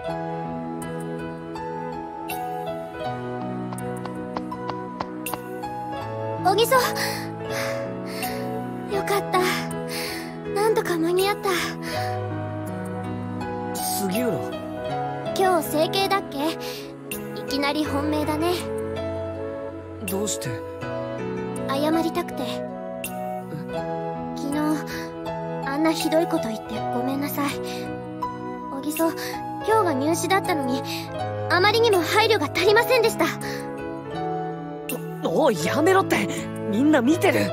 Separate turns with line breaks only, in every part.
小木曽、よかった。なんとか間に合った。
杉浦、
今日整形だっけ？いきなり本命だね。
どうして？
謝りたくて。昨日あんなひどいこと言ってごめんなさい。小木曽、今日が入試だったのにあまりにも配慮が足りませんでした。
おい、やめろって、みんな見てる。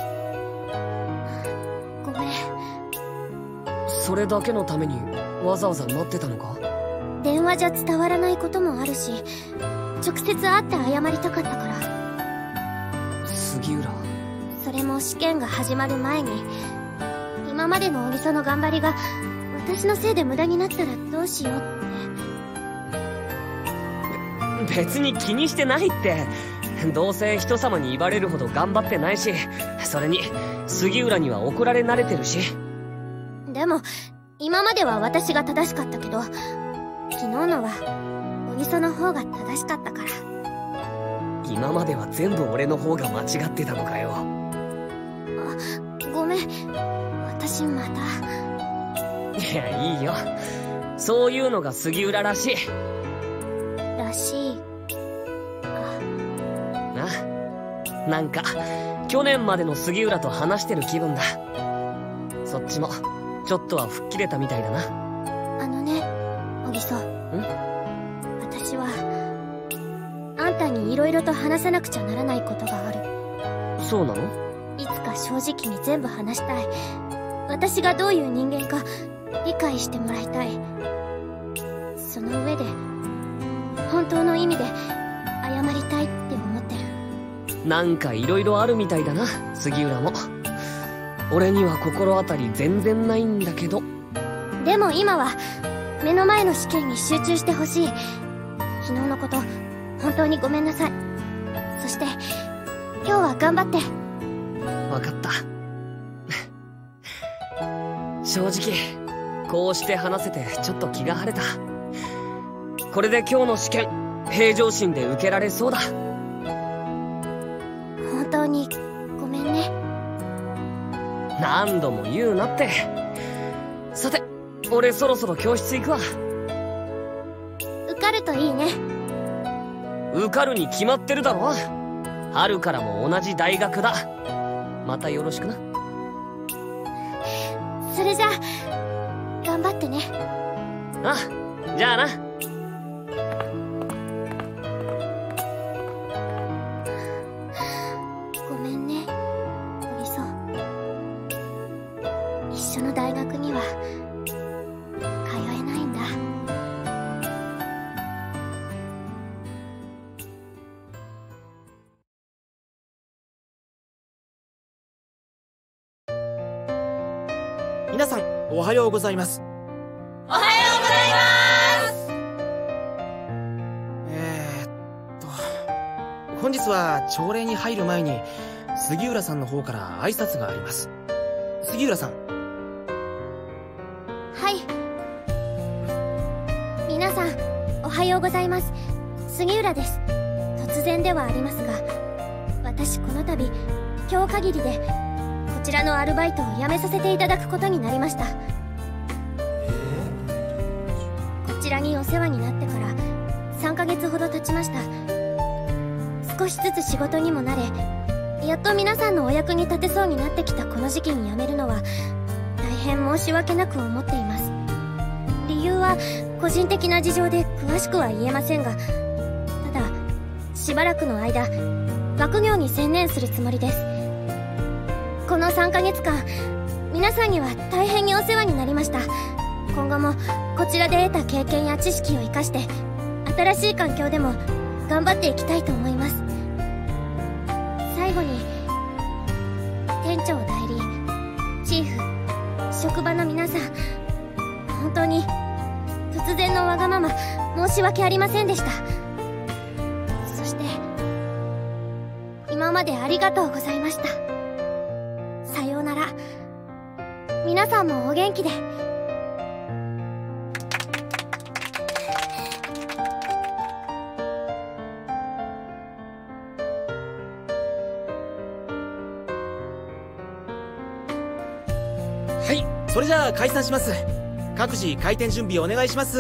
ごめん。
それだけのためにわざわざ待ってたのか？
電話じゃ伝わらないこともあるし、直接会って謝りたかったから。
杉浦、
それも試験が始まる前に。今までの小木曽の頑張りが私のせいで無駄になったらどうしようって。
別に気にしてないって。どうせ人様に言われるほど頑張ってないし、それに杉浦には怒られ慣れてるし。
でも今までは私が正しかったけど、昨日のは小木曽の方が正しかったから。
今までは全部俺の方が間違ってたのかよ。
あ、ごめん。私また。
いや、いいよ。そういうのが杉浦らしい。
らしいか。
なんか去年までの杉浦と話してる気分だ。そっちもちょっとは吹っ切れたみたいだな。
あのね、小木曽。私はあんたに色々と話さなくちゃならないことがある。
そうなの？
いつか正直に全部話したい。私がどういう人間か理解してもらいたい。その上で本当の意味で謝りたいって思ってる。
なんか色々あるみたいだな、杉浦も。俺には心当たり全然ないんだけど。
でも今は目の前の試験に集中してほしい。昨日のこと本当にごめんなさい。そして今日は頑張って。
わかった。正直こうして話せてちょっと気が晴れた。これで今日の試験平常心で受けられそうだ。
本当にごめんね。
何度も言うなって。さて、俺そろそろ教室行くわ。
受かるといいね。
受かるに決まってるだろ。春からも同じ大学だ。またよろしくな。
それじゃあ頑張ってね。
あ、じゃあな。
ごめんね、小木曽。一緒の大学には通えないんだ。
皆さん、おはようございます。
おはようござい
ます。本日は朝礼に入る前に杉浦さんの方から挨拶があります。杉浦さん。
はい。皆さんおはようございます。杉浦です。突然ではありますが、私この度今日限りでこちらのアルバイトを辞めさせていただくことになりました。こちらにお世話になってから3ヶ月ほど経ちました。少しずつ仕事にも慣れ、やっと皆さんのお役に立てそうになってきたこの時期に辞めるのは大変申し訳なく思っています。理由は個人的な事情で詳しくは言えませんが、ただしばらくの間学業に専念するつもりです。この3ヶ月間皆さんには大変にお世話になりました。今後もこちらで得た経験や知識を生かして新しい環境でも頑張っていきたいと思います。最後に店長代理、チーフ、職場の皆さん、本当に突然のわがまま申し訳ありませんでした。そして今までありがとうございました。さようなら。皆さんもお元気で。
それじゃあ解散します。各自開店準備お願いします。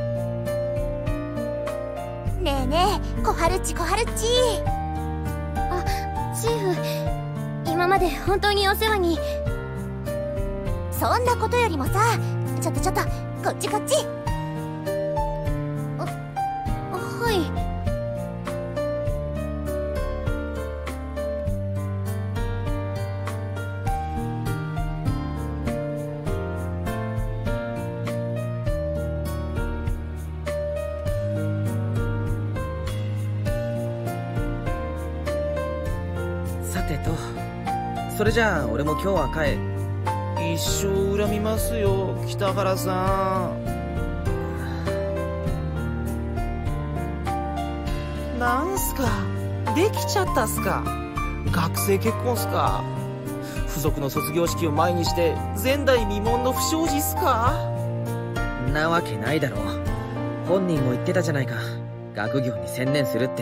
ねえねえ、小春っち。
あ、チーフ、今まで本当にお世話に。
そんなことよりもさ、ちょっとこっち。
はい。
さてと、それじゃあ俺も今日は帰。一生恨みますよ、北原さん。なんすか、できちゃったっすか。学生結婚っすか。付属の卒業式を前にして前代未聞の不祥事っすか。
なわけないだろ。本人も言ってたじゃないか、学業に専念するって。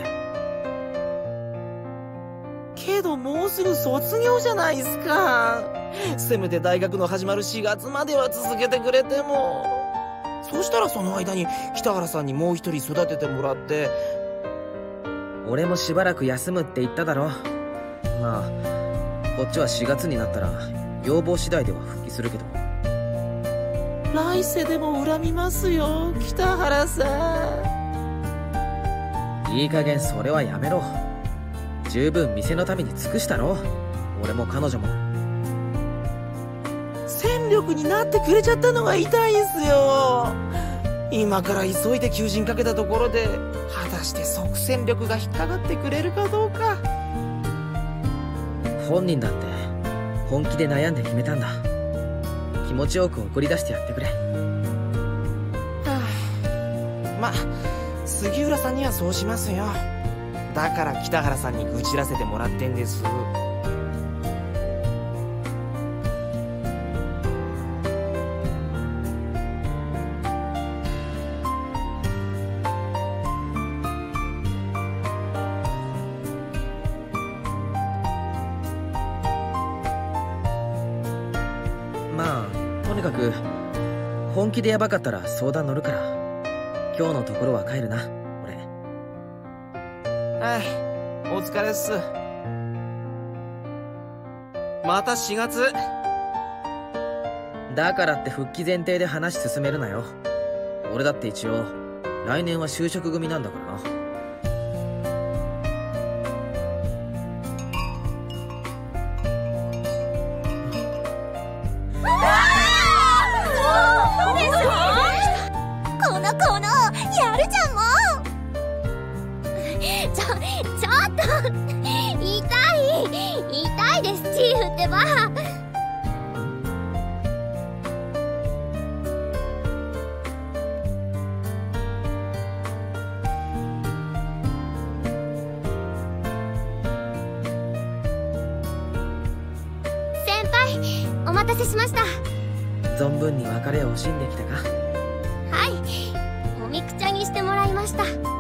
けどもうすぐ卒業じゃないっすか。せめて大学の始まる4月までは続けてくれても。そしたらその間に北原さんにもう一人育ててもらって。
俺もしばらく休むって言っただろ。まあこっちは4月になったら要望次第では復帰するけど。
来世でも恨みますよ、北原さ
ん。いい加減それはやめろ。十分店のために尽くしたろ、俺も彼女も。
戦力になってくれちゃったのが痛いんすよ。今から急いで求人かけたところで果たして即戦力が引っかかってくれるかどうか。
本人だって本気で悩んで決めたんだ。気持ちよく送り出してやってくれ。
ま、杉浦さんにはそうしますよ。だから北原さんに愚痴らせてもらってんです。
まあとにかく本気でヤバかったら相談乗るから、今日のところは帰るな、俺。
はい、お疲れっす。また4月。
だからって復帰前提で話進めるなよ。俺だって一応来年は就職組なんだからな。
このやるじゃんもう。
ちょっと痛いです、チーフってば。先輩、お待たせしました。
存分に別れを惜しんできたか。
はい、もみくちゃにしてもらいました。
そっか。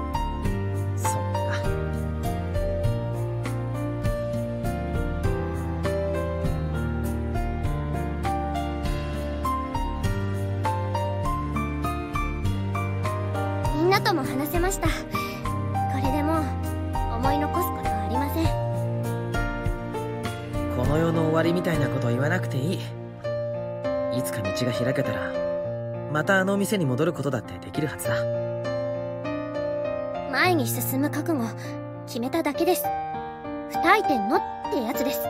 みんなとも話せました。これでもう思い残すことはありません。
この世の終わりみたいなこと言わなくていい。いつか道が開けたらまたあの店に戻ることだってできるはずだ。
前に進む覚悟決めただけです。不退転のってやつです。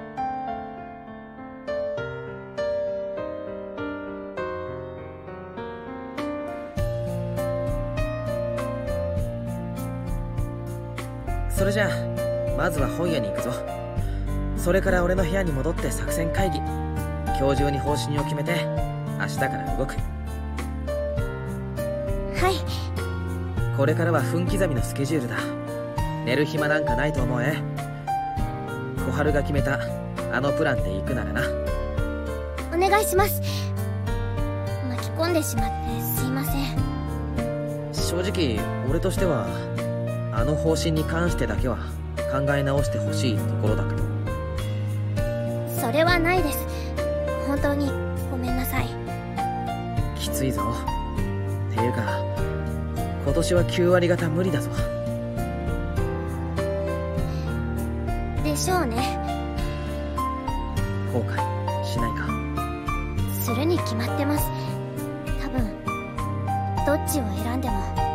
それじゃあまずは本屋に行くぞ。それから俺の部屋に戻って作戦会議。今日中に方針を決めて明日から動く。
はい。
これからは分刻みのスケジュールだ。寝る暇なんかないと思え。小春が決めたあのプランで行くならな。
お願いします。巻き込んでしまってすいません。
正直俺としてはあの方針に関してだけは考え直してほしいところだけど。
それはないです。本当にごめんなさい。
きついぞ。っていうか今年は9割方無理だぞ。
でしょうね。
後悔しないか？
するに決まってます。多分どっちを選んでも。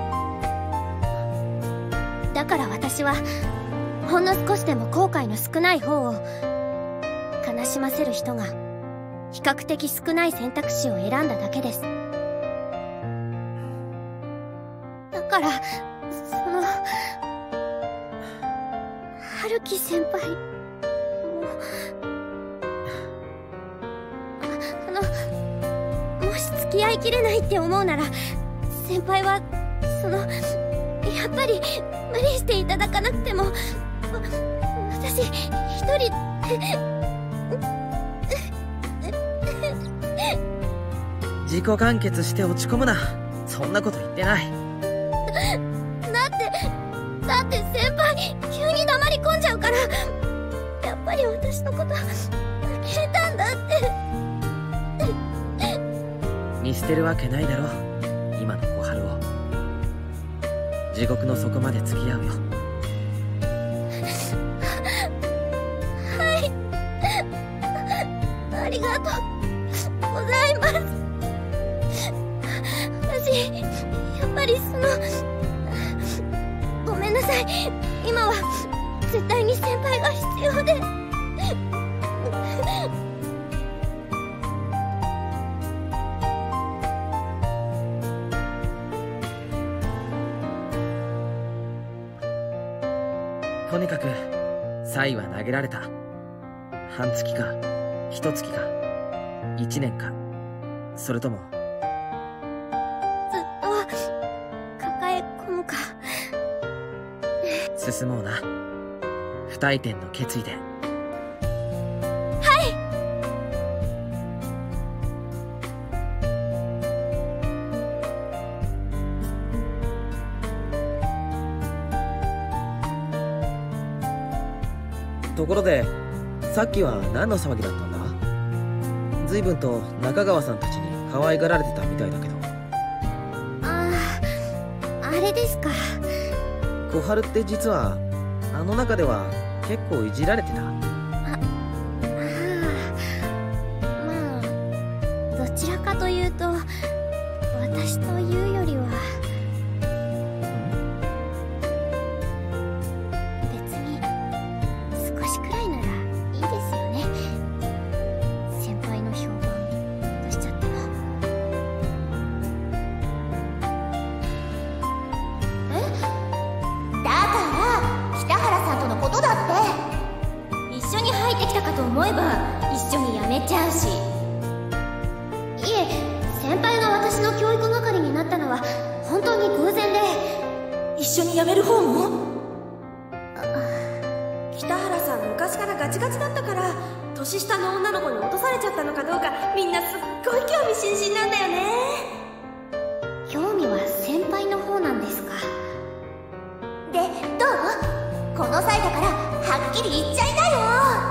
だから私はほんの少しでも後悔の少ない方を、悲しませる人が比較的少ない選択肢を選んだだけです。だから春樹先輩ももし付き合いきれないって思うなら、先輩はやっぱり無理していただかなくても、私一人
自己完結して落ち込むな。そんなこと言ってない。
だって先輩急に黙り込んじゃうから、やっぱり私のこと受け入れたんだって。
見捨てるわけないだろ、今の小春を。地獄の底まで付き合うよ。
はい、ありがとうございます。私やっぱりごめんなさい。今は絶対に先輩が必要で。
とにかくサイは投げられた。半月か一月か1年か、それとも
ずっと抱え込むか。
進もうな、不退転の決意で。ところでさっきは何の騒ぎだったんだ？随分と中川さんたちに可愛がられてたみたいだけど。
あれですか。
小春って実はあの中では結構いじられてた。
まあどちらかというと私というよりは。別に少しくらいならいいですよね。先輩の評判出しちゃっても。
だから北原さんとのことだって。
一緒に入ってきたかと思えば一緒に辞めちゃうし。いえ、先輩が私の教育係になったのは本当に偶然で。
一緒に辞める方も？北原さん昔からガチガチだったから、年下の女の子に落とされちゃったのかどうか、みんなすっごい興味津々なんだよね。
興味は先輩の方なんですか。
で、どう？この際だからはっきり言っちゃいなよ。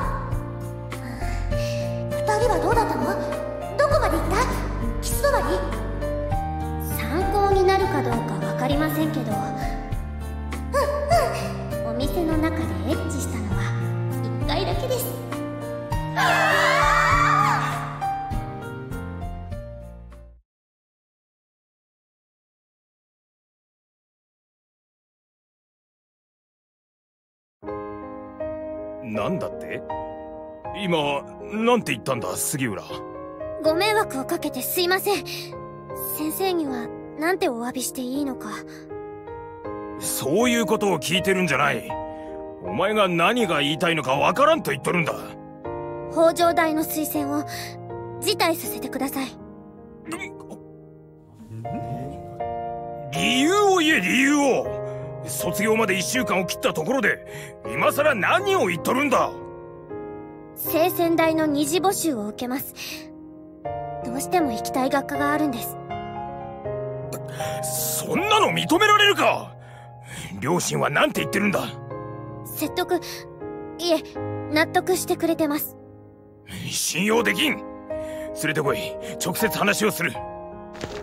二人はどうだったの？どこまで行った？キス止まり？
参考になるかどうか分かりませんけど、お店の中でエッチしたのは1回だけです。
なんだって？今なんて言ったんだ杉浦。
ご迷惑をかけてすいません。先生にはなんてお詫びしていいのか。
そういうことを聞いてるんじゃない。お前が何が言いたいのかわからんと言っとるんだ。
法上大の推薦を辞退させてください。
理由を言え、理由を。卒業まで1週間を切ったところで今さら何を言っとるんだ。
聖仙大の二次募集を受けます。どうしても行きたい学科があるんです。
そんなの認められるか。両親は何て言ってるんだ。
説得、いえ、納得してくれてます。
信用できん。連れてこい、直接話をする。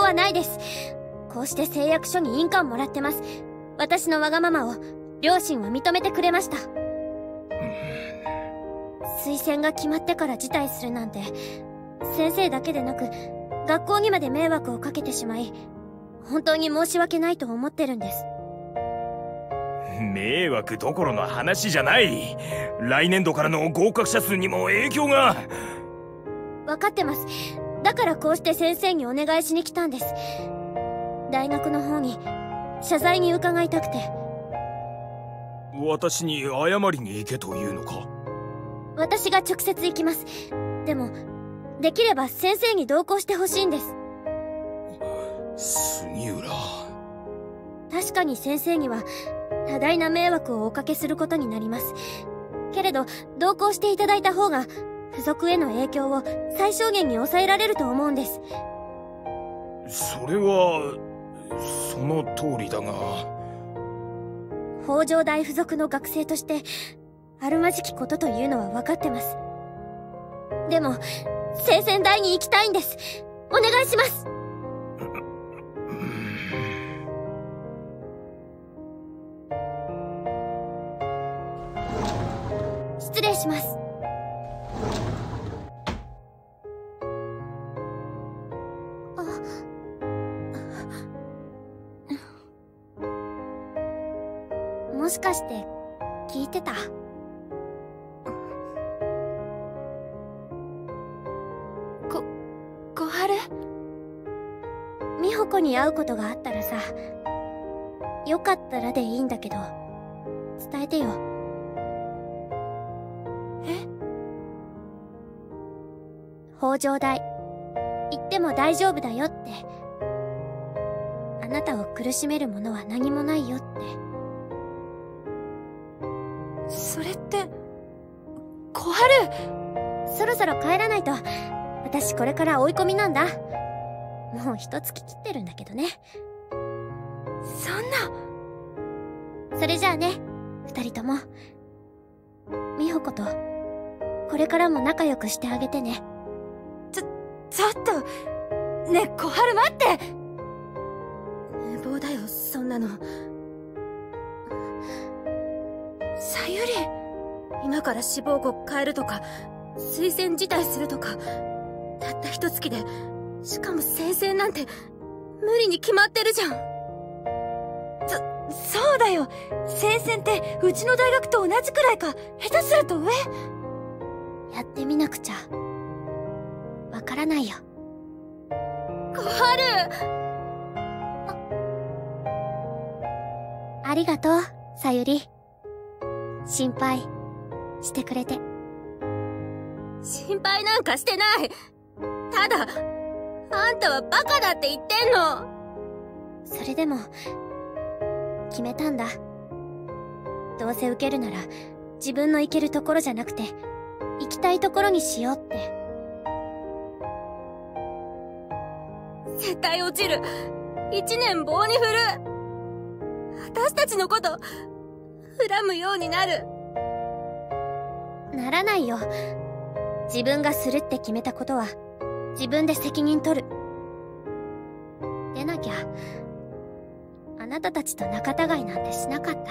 はないです。こうして誓約書に印鑑もらってます。私のわがままを両親は認めてくれました。推薦が決まってから辞退するなんて、先生だけでなく学校にまで迷惑をかけてしまい、本当に申し訳ないと思ってるんです。
迷惑どころの話じゃない。来年度からの合格者数にも影響が。
分かってます。だからこうして先生にお願いしに来たんです。大学の方に謝罪に伺いたくて。
私に謝りに行けというのか？
私が直接行きます。でもできれば先生に同行してほしいんです。
杉浦。
確かに先生には多大な迷惑をおかけすることになります。けれど同行していただいた方が付属への影響を最小限に抑えられると思うんです。
それはその通りだが、
北条大附属の学生としてあるまじきことというのは分かってます。でも聖戦大に行きたいんです。お願いします。失礼します。もしかして聞いてた？小春？美穂子に会うことがあったらさ、よかったらでいいんだけど伝えてよ。え？北条大行っても大丈夫だよって。あなたを苦しめるものは何もないよって。
それって小春。
そろそろ帰らないと。私これから追い込みなんだ。もう一月切ってるんだけどね。
そんな。
それじゃあね、二人とも。美穂子とこれからも仲良くしてあげてね。
ちょっとねえ小春待って。無謀だよそんなの。さゆり、今から志望校変えるとか推薦辞退するとか、たった一月で、しかも先生なんて無理に決まってるじゃん。そうだよ。先生ってうちの大学と同じくらいか下手すると上。
やってみなくちゃわからないよ。
小春。
ありがとうさゆり。心配してくれて。
心配なんかしてない。ただあんたはバカだって言ってんの。
それでも決めたんだ。どうせ受けるなら自分の行けるところじゃなくて行きたいところにしようって。
絶対落ちる。一年棒に振る。私たちのこと恨むようになる。
ならないよ。自分がするって決めたことは自分で責任取る。でなきゃあなたたちと仲違いなんてしなかった。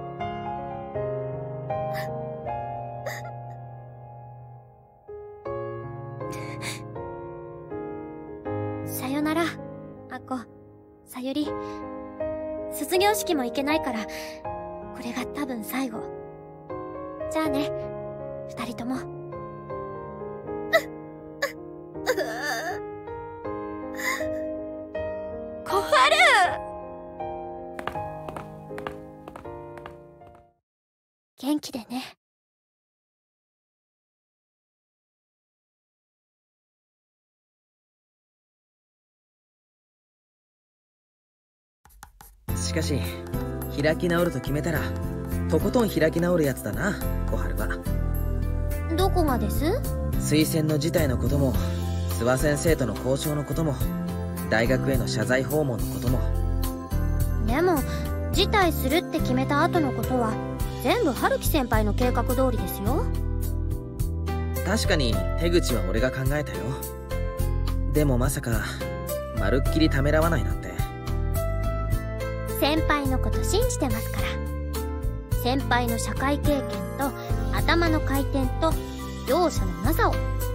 さよならあこ、さゆり。卒業式も行けないからこれが多分最後。じゃあね二人とも。
小春。
元気でね。
しかし開き直ると決めたらとことん開き直るやつだな、小春は。
どこがです？
推薦の辞退のことも諏訪先生との交渉のことも大学への謝罪訪問のことも。
でも辞退するって決めた後のことは全部春樹先輩の計画通りですよ。
確かに手口は俺が考えたよ。でもまさかまるっきりためらわないなんて。
先輩のこと信じてますから。先輩の社会経験と頭の回転と容赦のなさを。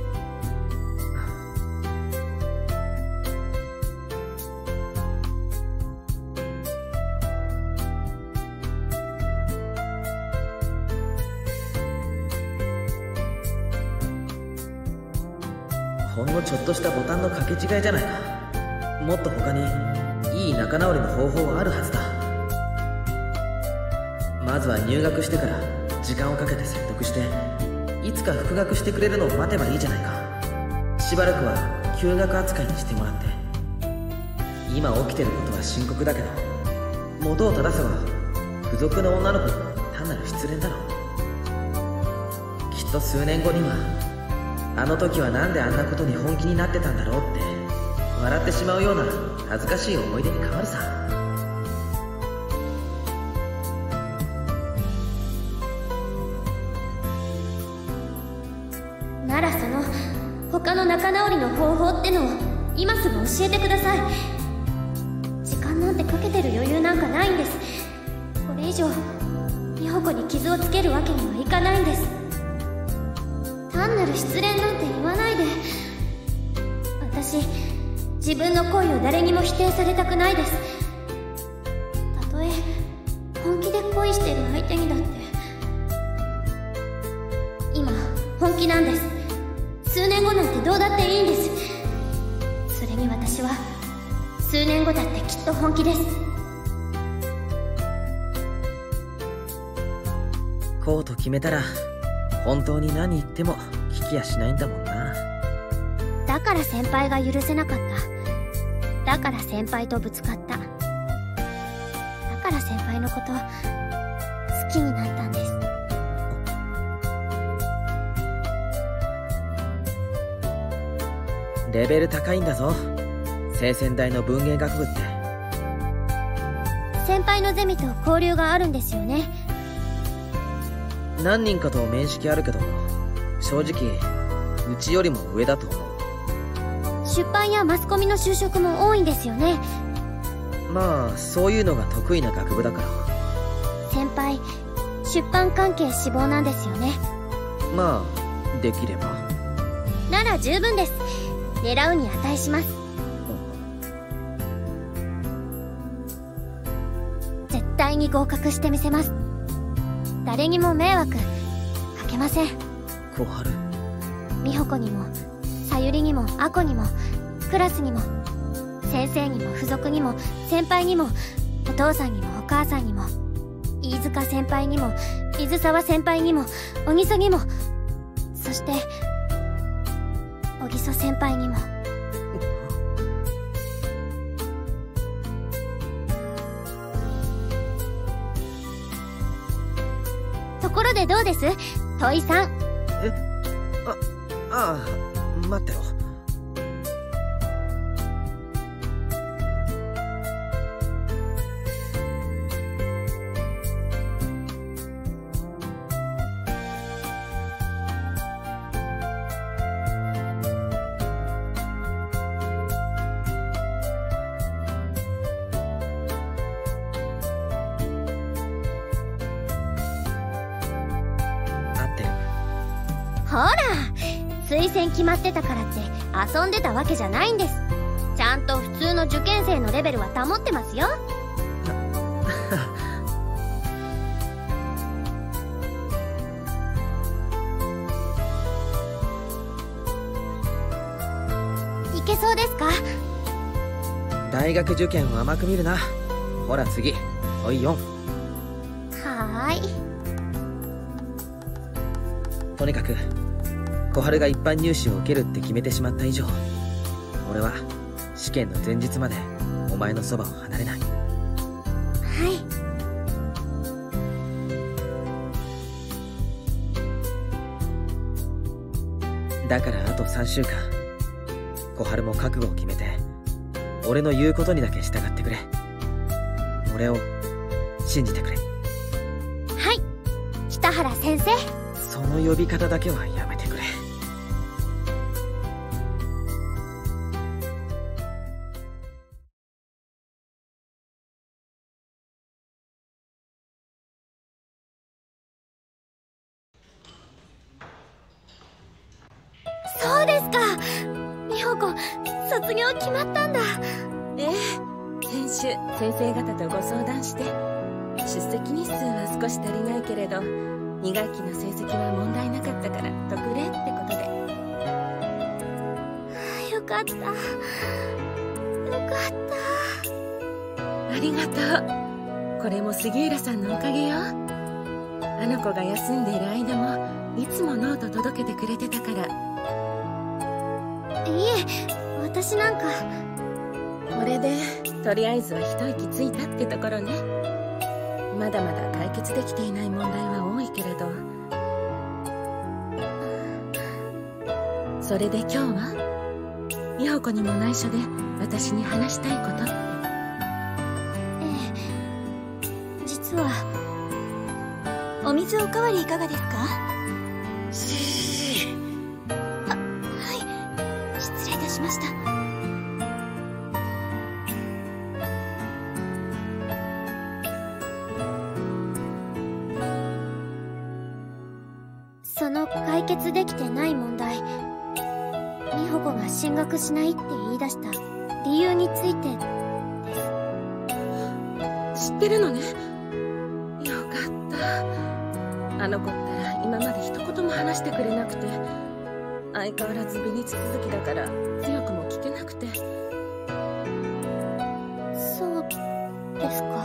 ほんのちょっとしたボタンの掛け違いじゃないか。もっと他にいい仲直りの方法はあるはずだ。まずは入学してから時間をかけて説得して、いつか復学してくれるのを待てばいいじゃないか。しばらくは休学扱いにしてもらって。今起きてることは深刻だけど、元を正せば付属の女の子に単なる失恋だろう。きっと数年後には、あの時はなんであんなことに本気になってたんだろうって笑ってしまうような恥ずかしい思い出に変わるさ。
ならその他の仲直りの方法ってのを今すぐ教えてください。時間なんてかけてる余裕なんかないんです。これ以上美穂子に傷をつけるわけにはいかないんです。単なる失恋なんて言わないで。私、自分の恋を誰にも否定されたくないです。たとえ本気で恋してる相手にだって。今本気なんです。数年後なんてどうだっていいんです。それに私は数年後だってきっと本気です。
こうと決めたら本当に何言っても聞きやしないんだもんな。
だから先輩が許せなかった。だから先輩とぶつかった。だから先輩のこと好きになったんです。
レベル高いんだぞ、聖仙大の文芸学部って。
先輩のゼミと交流があるんですよね。
何人かと面識あるけど、正直うちよりも上だと思う。
出版やマスコミの就職も多いんですよね。
まあそういうのが得意な学部だから。
先輩、出版関係志望なんですよね。
まあできれば。
なら十分です。狙うに値します。絶対に合格してみせます。誰にも迷惑かけません。
小春、
美穂子にもさゆりにもあこにもクラスにも先生にも付属にも先輩にもお父さんにもお母さんにも飯塚先輩にも水沢先輩にも小木曽にも、そして小木曽先輩にも。ところでどうです、土井さん。
ああ、待ってろ。
ほら、推薦決まってたからって遊んでたわけじゃないんです。ちゃんと普通の受験生のレベルは保ってますよ。いけそうですか？
大学受験を甘く見るな。ほら次、おい4。
はーい。
とにかく小春が一般入試を受けるって決めてしまった以上、俺は試験の前日までお前のそばを離れない。
はい。
だからあと3週間、小春も覚悟を決めて俺の言うことにだけ従ってくれ。俺を信じてくれ。
はい、北原先生。
その呼び方だけはやめてくれ。
卒業決まったんだ。
ええ、先週先生方とご相談して、出席日数は少し足りないけれど2学期の成績は問題なかったから特例ってことで。
よかった、よかった。
ありがとう。これも杉浦さんのおかげよ。あの子が休んでいる間もいつもノート届けてくれてたから。
いえ、私なんか。
これでとりあえずは一息ついたってところね。まだまだ解決できていない問題は多いけれど。それで今日は美穂子にも内緒で私に話したいことって。
実は。
お水おかわりいかがですか？はい、失礼いたしました。
その解決できてない問題、美穂子が進学しないって言い出した理由についてです。
知ってるのね。よかった。あの子って今まで一言も話してくれなくて、相変わらず微熱続きだから強くも聞けなくて。
そうですか。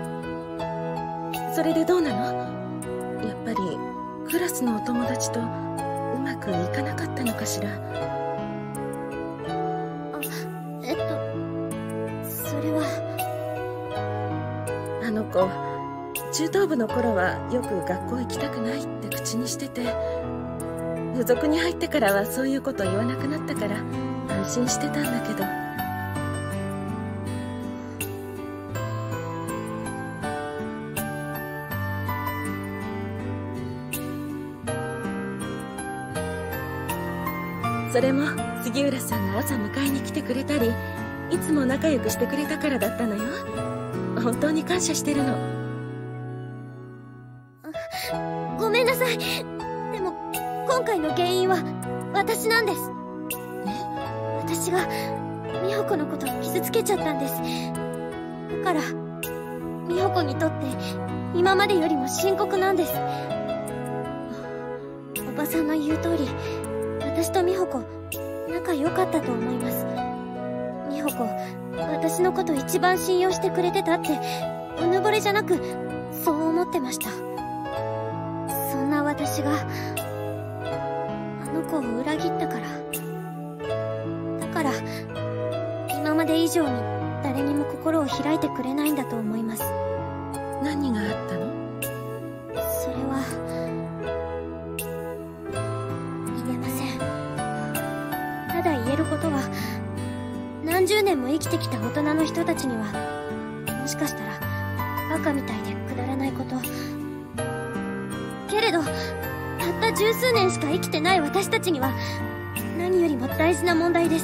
それでどうなの？やっぱりクラスのお友達とうまくいかなかったのかしら。
それは。
あの子中等部の頃はよく学校行きたくないって口にしてて、付属に入ってからはそういうこと言わなくなったから安心してたんだけど。それも杉浦さんが朝迎えに来てくれたり、いつも仲良くしてくれたからだったのよ。本当に感謝してるの。
ごめんなさい。でも今回の原因は私なんです。私が美穂子のことを傷つけちゃったんです。だから美穂子にとって今までよりも深刻なんです。おばさんの言う通り、私と美穂子仲良かったと思います。美穂子、私のこと一番信用してくれてたって、うぬぼれじゃなくそう思ってました。そんな私があの子を裏切ったから。だから今まで以上に誰にも心を開いてくれないんだと思います。
何があったの？
それは言えません。ただ言えることは、何十年も生きてきた大人の人たちにはもしかしたらバカみたいでくだらないこと、けれどたった十数年しか生きてない私たちには何よりも大事な問題です。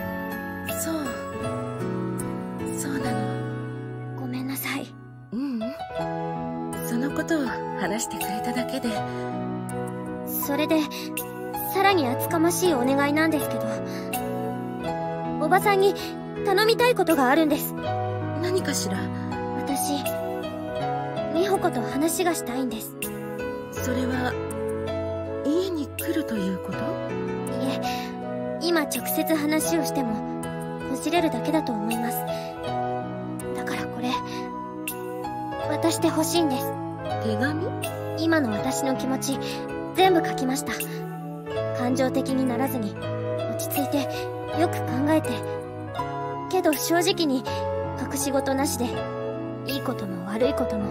そうなの。
ごめんなさい。
ううん、そのことを話してくれただけで。
それでさらに厚かましいお願いなんですけど、おばさんに頼みたいことがあるんです。
何かしら？
私、美穂子と話がしたいんです。
それは家に来るということ？
いえ、今直接話をしてもこじれるだけだと思います。だからこれ渡してほしいんです。
手紙？
今の私の気持ち全部書きました。感情的にならずに落ち着いてよく考えて、けど正直に隠し事なしで、いいことも悪いことも。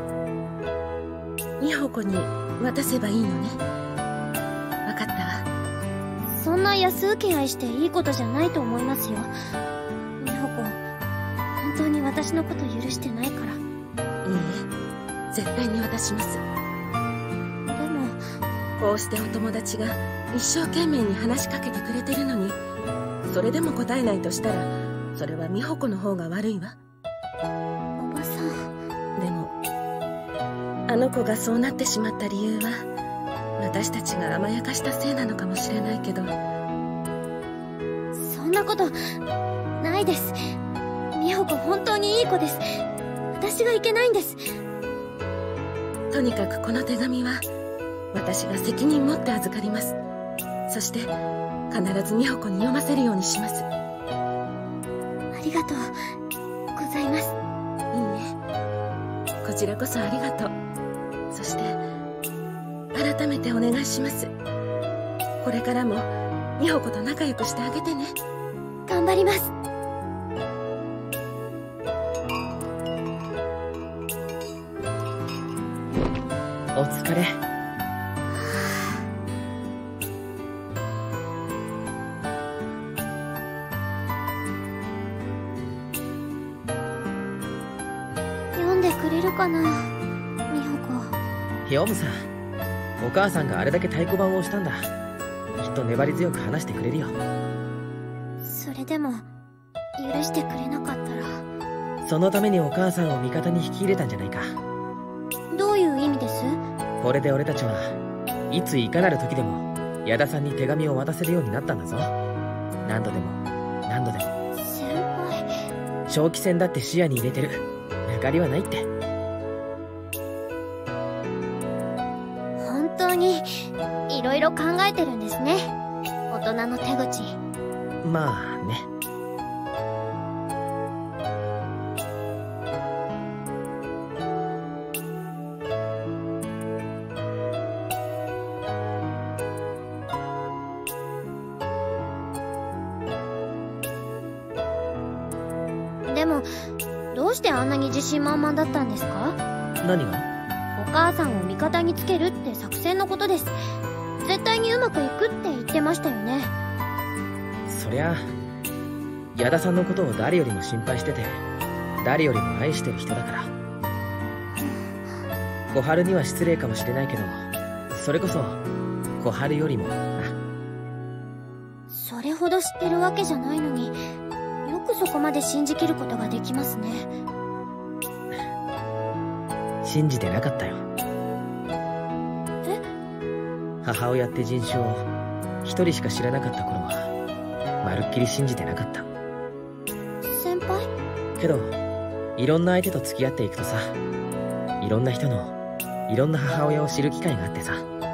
美穂子に渡せばいいのね。わかったわ。
そんな安請け合いしていいことじゃないと思いますよ。美穂子、本当に私のこと許してないから。
いいえ、絶対に渡します。
でも
こうしてお友達が一生懸命に話しかけてくれてるのに、それでも答えないとしたら、それは美穂子の方が悪いわ。
おばさん。
でもあの子がそうなってしまった理由は、私たちが甘やかしたせいなのかもしれないけど。
そんなことないです。美穂子本当にいい子です。私がいけないんです。
とにかくこの手紙は私が責任持って預かります。そして必ず美穂子に読ませるようにします。
ありがとうございます。
いいえ、こちらこそありがとう。そして改めてお願いします。これからも美穂子と仲良くしてあげてね。
頑張ります。
お疲れ。
読んでくれるかな、美穂子。
読むさ。お母さんがあれだけ太鼓判を押したんだ。きっと粘り強く話してくれるよ。
それでも許してくれなかったら。
そのためにお母さんを味方に引き入れたんじゃないか。
どういう意味です？
これで俺たちはいついかなる時でも矢田さんに手紙を渡せるようになったんだぞ。何度でも何度でも。
先輩。
長期戦だって視野に入れてる。抜かりはないって。
本当にいろいろ考えてるんですね、大人の手口。
まあね。
でもどうしてあんなに自信満々だったんですか？
何が？
お母さんを味方につけるって作戦のことです。絶対にうまくいくって言ってましたよね。
そりゃ矢田さんのことを誰よりも心配してて、誰よりも愛してる人だから。小春には失礼かもしれないけど、それこそ小春よりもな。
それほど知ってるわけじゃないのに、よくそこまで信じきることができますね。
信じてなかったよ。
え？
母親って人種を一人しか知らなかった頃はまるっきり信じてなかった。
先輩？
けどいろんな相手と付き合っていくとさ、いろんな人のいろんな母親を知る機会があってさ。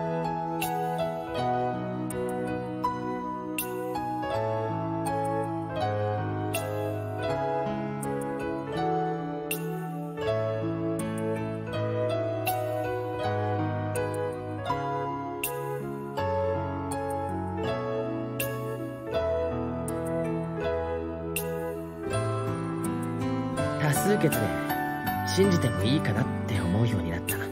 多数決で信じてもいいかなって思うようになったな。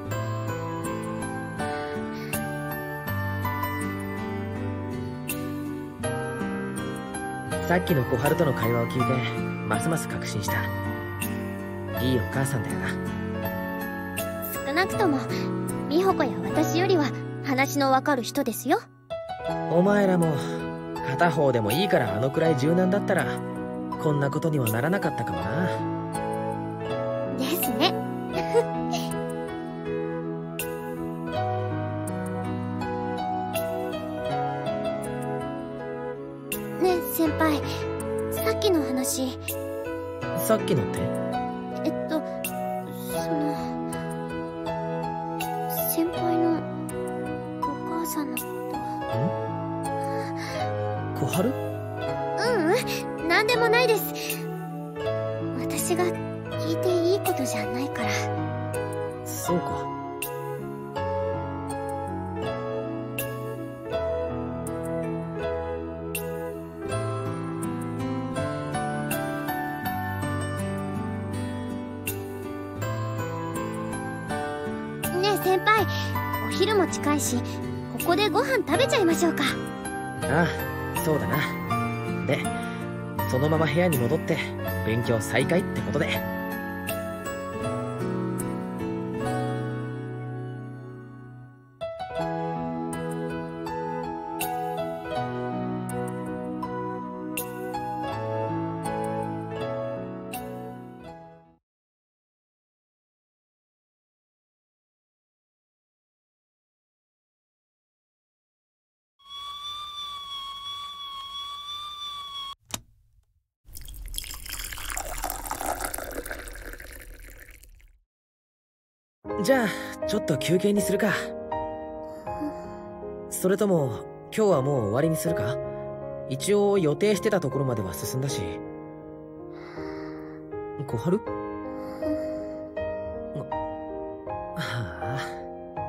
さっきの小春との会話を聞いてますます確信した。いいお母さんだよな。
少なくとも美穂子や私よりは話のわかる人ですよ。
お前らも片方でもいいからあのくらい柔軟だったらこんなことにはならなかったかもな。
ですね。ねえ先輩、さっきの話。
さっきのって？
先輩のお母さんのこと。
小春？
ううん、なんでもないです。私が聞いていいことじゃないから。
そうか。
ねえ先輩、お昼も近いしここでご飯食べちゃいましょうか。
ああ、そうだな。でそのまま部屋に戻って勉強再開ってことで。 じゃあちょっと休憩にするか。それとも今日はもう終わりにするか？一応予定してたところまでは進んだし。小春？はあ。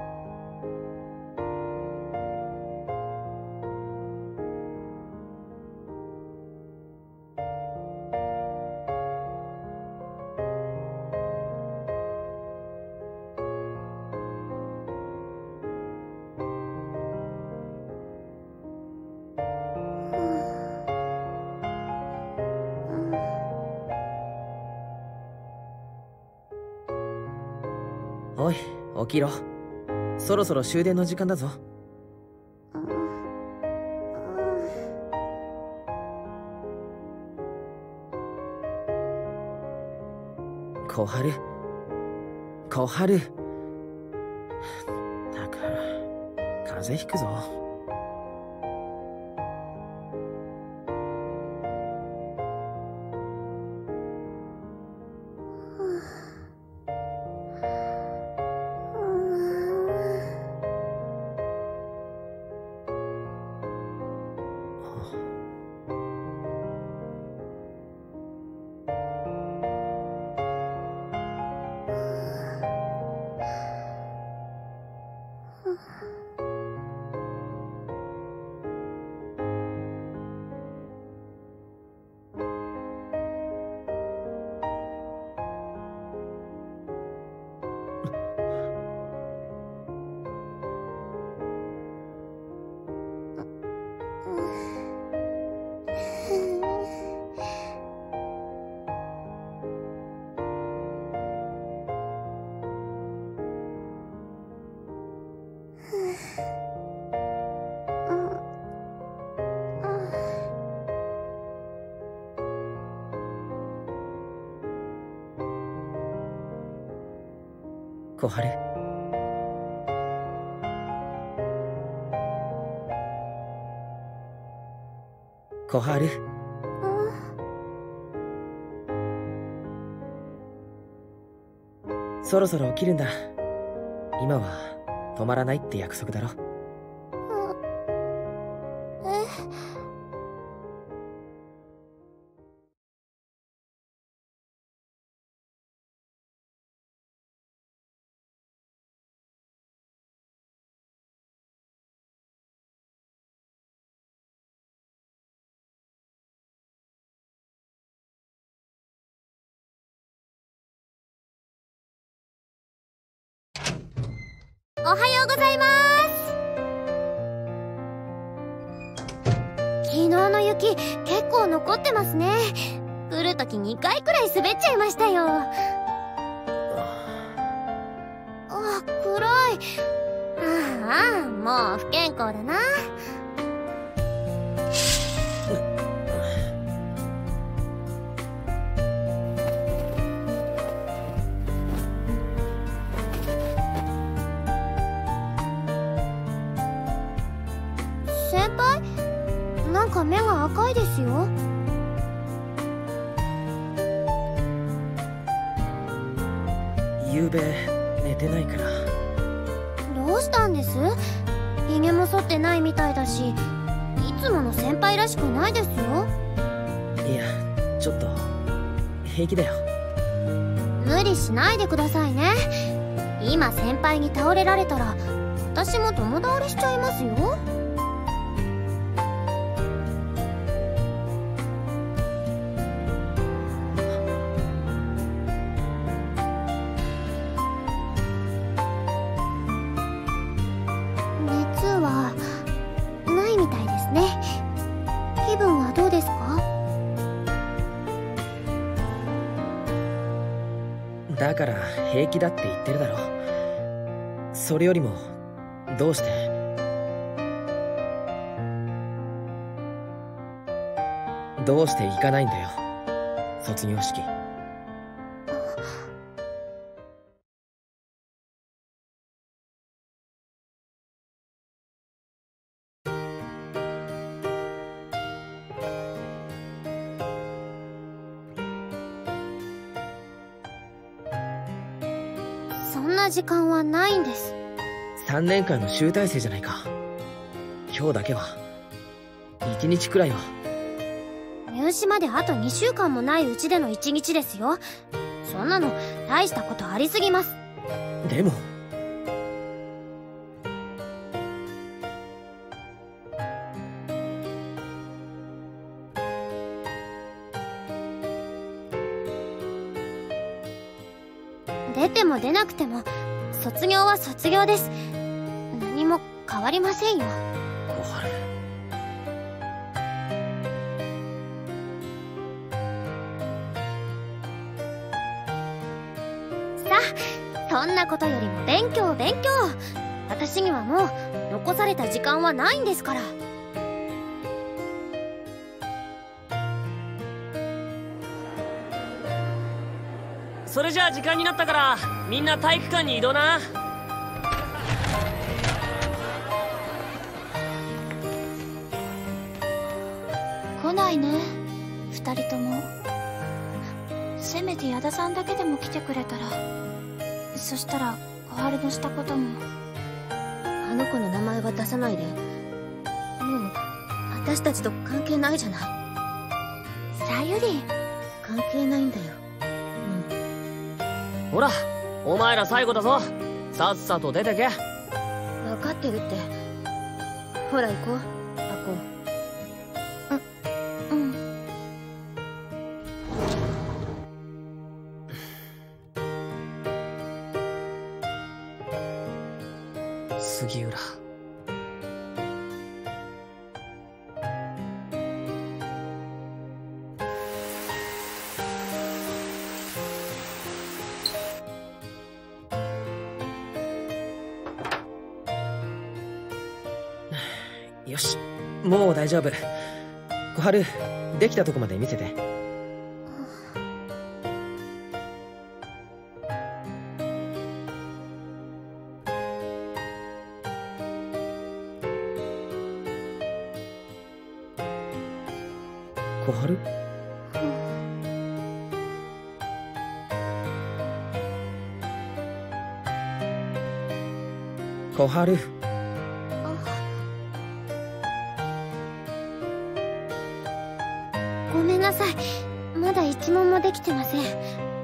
おい、起きろ。そろそろ終電の時間だぞ。小春。小春。ったく、風邪ひくぞ。小春。小春。そろそろ起きるんだ。今は止まらないって約束だろ。
おはようございます。昨日の雪結構残ってますね。来るとき2回くらい滑っちゃいましたよ。あ、暗い。ああ、もう不健康だな。なんか目が赤いですよ。
ゆうべ寝てないから。
どうしたんです？ひげも剃ってないみたいだし、いつもの先輩らしくないですよ。
いや、ちょっと平気だよ。
無理しないでくださいね。今先輩に倒れられたら私も友倒れしちゃいますよ。
だから平気だって言ってるだろ。それよりもどうして行かないんだよ、卒業式。
そんな時間はないんです。
3年間の集大成じゃないか。今日だけは1日くらいは。
入試まであと2週間もないうちでの1日ですよ。そんなの大したことありすぎます。
でも
出ても出なくても卒業は卒業です。何も変わりませんよ。
小春。
さあ、そんなことよりも勉強勉強。私にはもう残された時間はないんですから。
それじゃあ時間になったからみんな体育館に移動な。
来ないね、2人とも。せめて矢田さんだけでも来てくれたら。そしたら小春のしたことも。
あの子の名前は出さないで。もう私たちと関係ないじゃない。
さゆり。
関係ないんだよ。
ほら、お前ら最後だぞ。さっさと出てけ。
分かってるって。ほら行こう、あこう。
うん。
杉浦。
よし、もう大丈夫。小春、できたとこまで見せて。小春？小春。
ごめんなさい。まだ一問もできてません。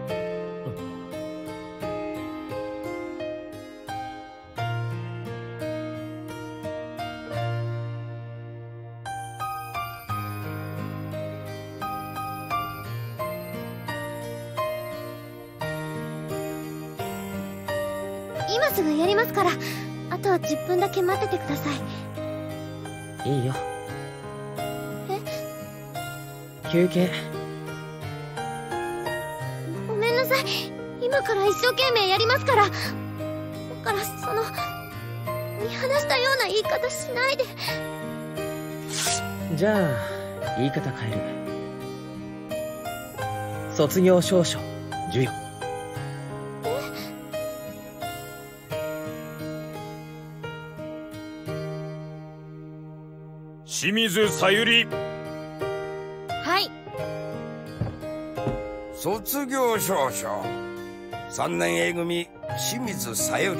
今すぐやりますから。あとは10分だけ待っててください。
いいよ。休憩。
ごめんなさい。今から一生懸命やりますから。だから見放したような言い方しないで。
じゃあ言い方変える。卒業証書授与。
清水さゆり。
はい。
卒業証書3年 A 組清水さゆり。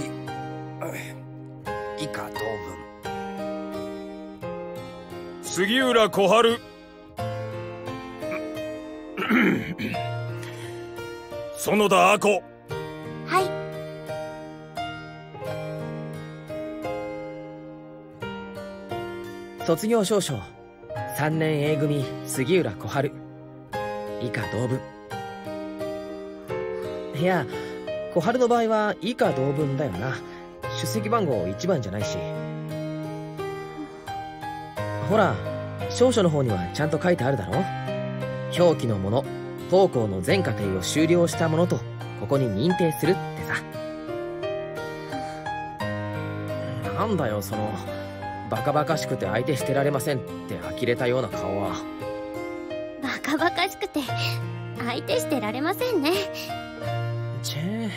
以下同文。
杉浦小春。園田亜子。
はい。
卒業証書3年 A 組杉浦小春。以下同文。いや、小春の場合は以下同文だよな。出席番号1番じゃないし。ほら、証書の方にはちゃんと書いてあるだろ。表記のもの、当校の全課程を修了したものとここに認定するってさ。なんだよそのバカバカしくて相手してられませんって呆れたような顔は。
バカバカしくて相手してられませんね。
チェ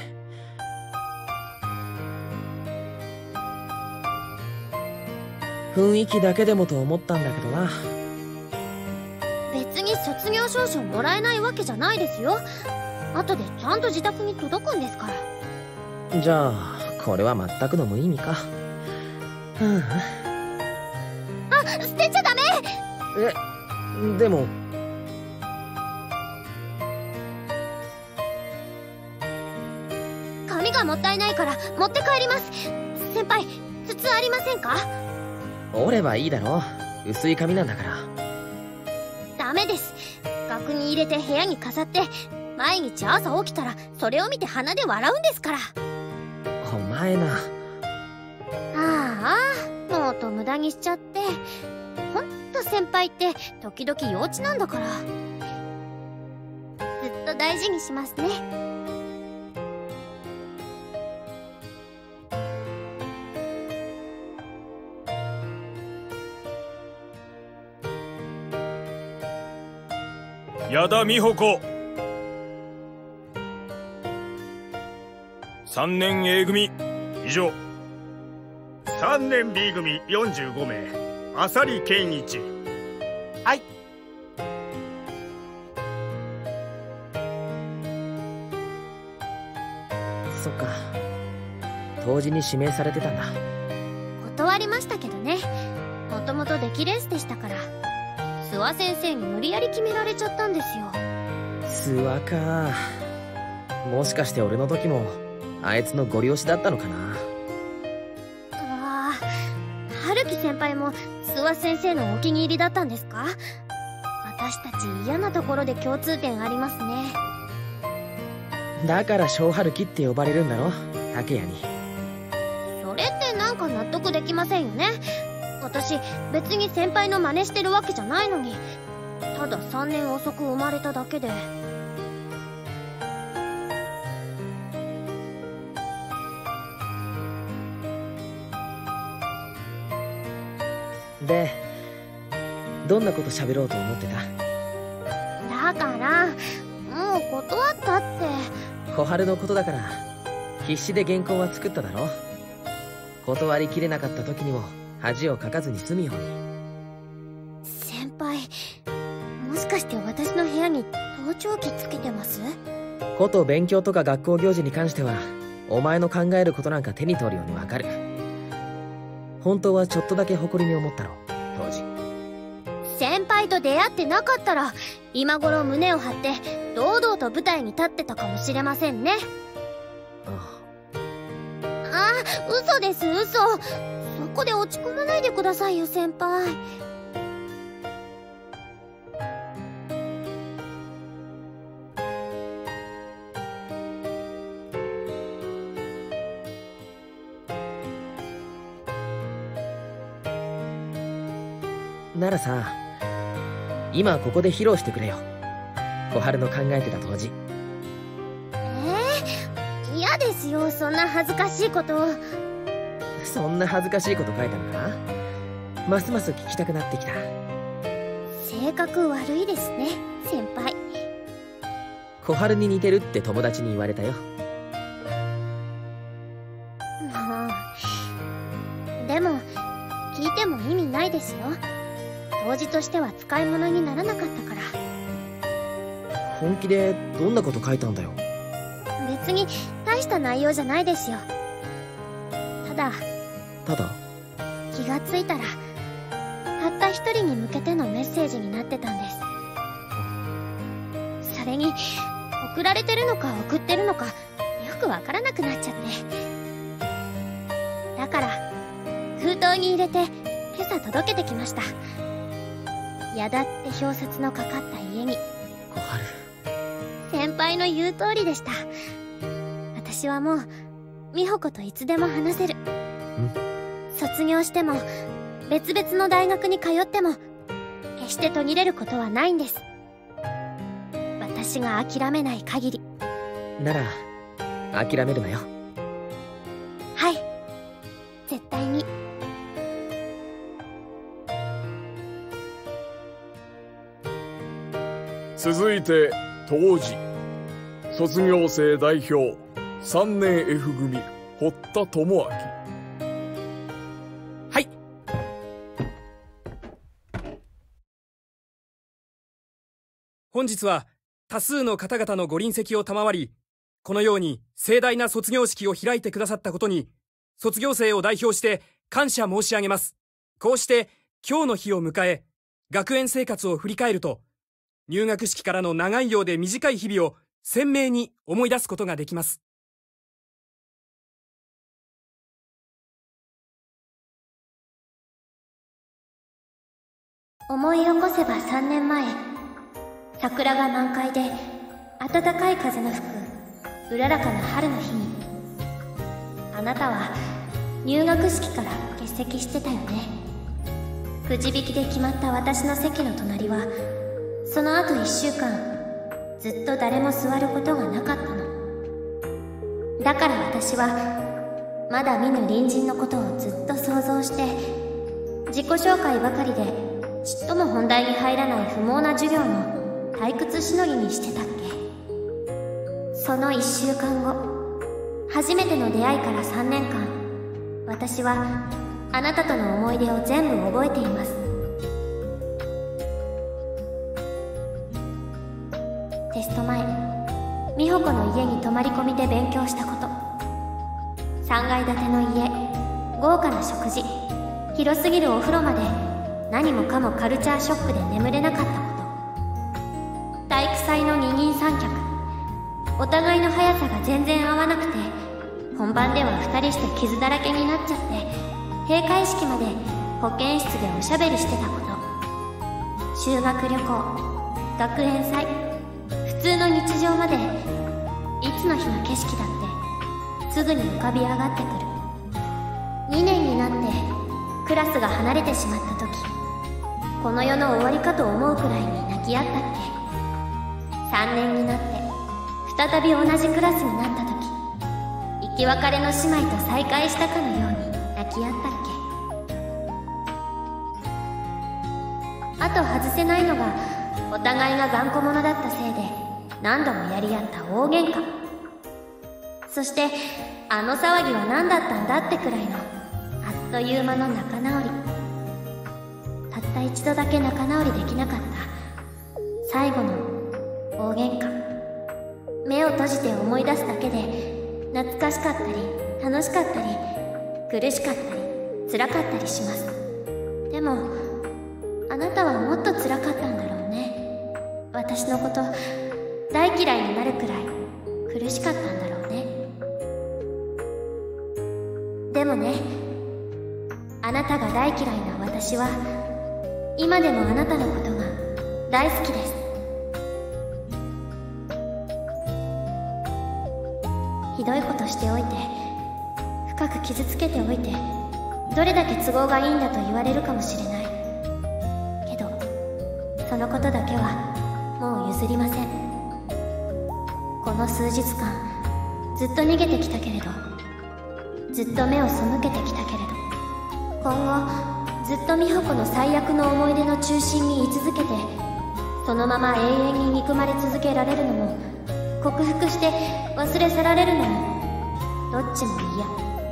雰囲気だけでもと思ったんだけどな。
別に卒業証書もらえないわけじゃないですよ。後でちゃんと自宅に届くんですから。
じゃあこれは全くの無意味か。
あ、捨てちゃダメ。
でも
紙がもったいないから持って帰ります。先輩、筒ありませんか？
折ればいいだろ。薄い紙なんだから。
ダメです。額に入れて部屋に飾って毎日朝起きたらそれを見て鼻で笑うんですから。
お前な。
ああ、ノート無駄にしちゃって。ほんと先輩って時々幼稚なんだから。ずっと大事にしますね。
矢田美穂子、3年 A 組以上。
3年 B 組45名、浅利健一。
はい。
そっか、当時に指名されてたんだ。
断りましたけどね。もともと出来レースでしたから。諏訪先生に無理やり決められちゃったんですよ。
諏訪か。もしかして俺の時もあいつのゴリ押しだったのかな。
ああ、春樹先輩も諏訪先生のお気に入りだったんですか？私たち嫌なところで共通点ありますね。
だから小春樹って呼ばれるんだろ、竹谷に。
それってなんか納得できませんよね。私別に先輩の真似してるわけじゃないのに、ただ3年遅く生まれただけで。
で、どんなこと喋ろうと思ってた？
だからもう断ったって。
小春のことだから必死で原稿は作っただろ。断りきれなかった時にも恥をかかずに済むように。
先輩、もしかして私の部屋に盗聴器つけてます？
こと勉強とか学校行事に関してはお前の考えることなんか手に取るようにわかる。本当はちょっとだけ誇りに思ったろ、当時。
先輩と出会ってなかったら今頃胸を張って堂々と舞台に立ってたかもしれませんね。あ、嘘です、嘘。そこで落ち込まないでくださいよ、先輩。
ならさ、今ここで披露してくれよ、小春の考えてた当時。
嫌ですよ、そんな恥ずかしいことを。
そんな恥ずかしいこと書いたのか？ますます聞きたくなってきた。
性格悪いですね、先輩。
小春に似てるって友達に言われたよ。
でも聞いても意味ないですよ。当時としては使い物にならなかったから。
本気でどんなこと書いたんだよ。
別に大した内容じゃないですよ。ただ気がついたらたった一人に向けてのメッセージになってたんです。それに送られてるのか送ってるのかよくわからなくなっちゃって。だから封筒に入れて今朝届けてきました。矢田って表札のかかった家に。
小春、
先輩の言う通りでした。私はもう美穂子といつでも話せる。卒業しても別々の大学に通っても決して途切れることはないんです。私が諦めない限り。
なら諦めるなよ。
はい、絶対に。
続いて当時卒業生代表3年 F 組堀田智明。
はい。
本日は多数の方々のご臨席を賜りこのように盛大な卒業式を開いてくださったことに、卒業生を代表して感謝申し上げます。こうして今日の日を迎え、学園生活を振り返ると、入学式からの長いようで短い日々を鮮明に思い出すことができます。
思い起こせば3年前、桜が満開で暖かい風の吹くうららかな春の日に、あなたは入学式から欠席してたよね。くじ引きで決まった私の席の隣は、その後1週間ずっと誰も座ることがなかったの。だから私はまだ見ぬ隣人のことをずっと想像して、自己紹介ばかりでちっとも本題に入らない不毛な授業の退屈しのぎにしてたっけ。その1週間後、初めての出会いから3年間、私はあなたとの思い出を全部覚えています。テスト前、美穂子の家に泊まり込みで勉強したこと、3階建ての家、豪華な食事、広すぎるお風呂まで何もかもカルチャーショックで眠れなかったこと、体育祭の二人三脚、お互いの速さが全然合わなくて、本番では2人して傷だらけになっちゃって、閉会式まで保健室でおしゃべりしてたこと、修学旅行、学園祭、普通の日常まで、いつの日の景色だってすぐに浮かび上がってくる。2年になってクラスが離れてしまった時、この世の終わりかと思うくらいに泣き合ったっけ。3年になって再び同じクラスになった時、生き別れの姉妹と再会したかのように泣き合ったっけ。あと外せないのが、お互いが頑固者だったせいで何度もやり合った大喧嘩、そしてあの騒ぎは何だったんだってくらいのあっという間の仲直り。たった一度だけ仲直りできなかった最後の大喧嘩。目を閉じて思い出すだけで懐かしかったり楽しかったり苦しかったり辛かったりします。でもあなたはもっと辛かったんだろうね。私のこと大嫌いになるくらい苦しかったんだろうね。でもね、あなたが大嫌いな私は今でもあなたのことが大好きです。ひどいことしておいて、深く傷つけておいて、どれだけ都合がいいんだと言われるかもしれないけど、そのことだけはもう譲りません。この数日間ずっと逃げてきたけれど、ずっと目を背けてきたけれど、今後ずっと美穂子の最悪の思い出の中心に居続けて、そのまま永遠に憎まれ続けられるのも、克服して忘れ去られるのも、どっちも嫌。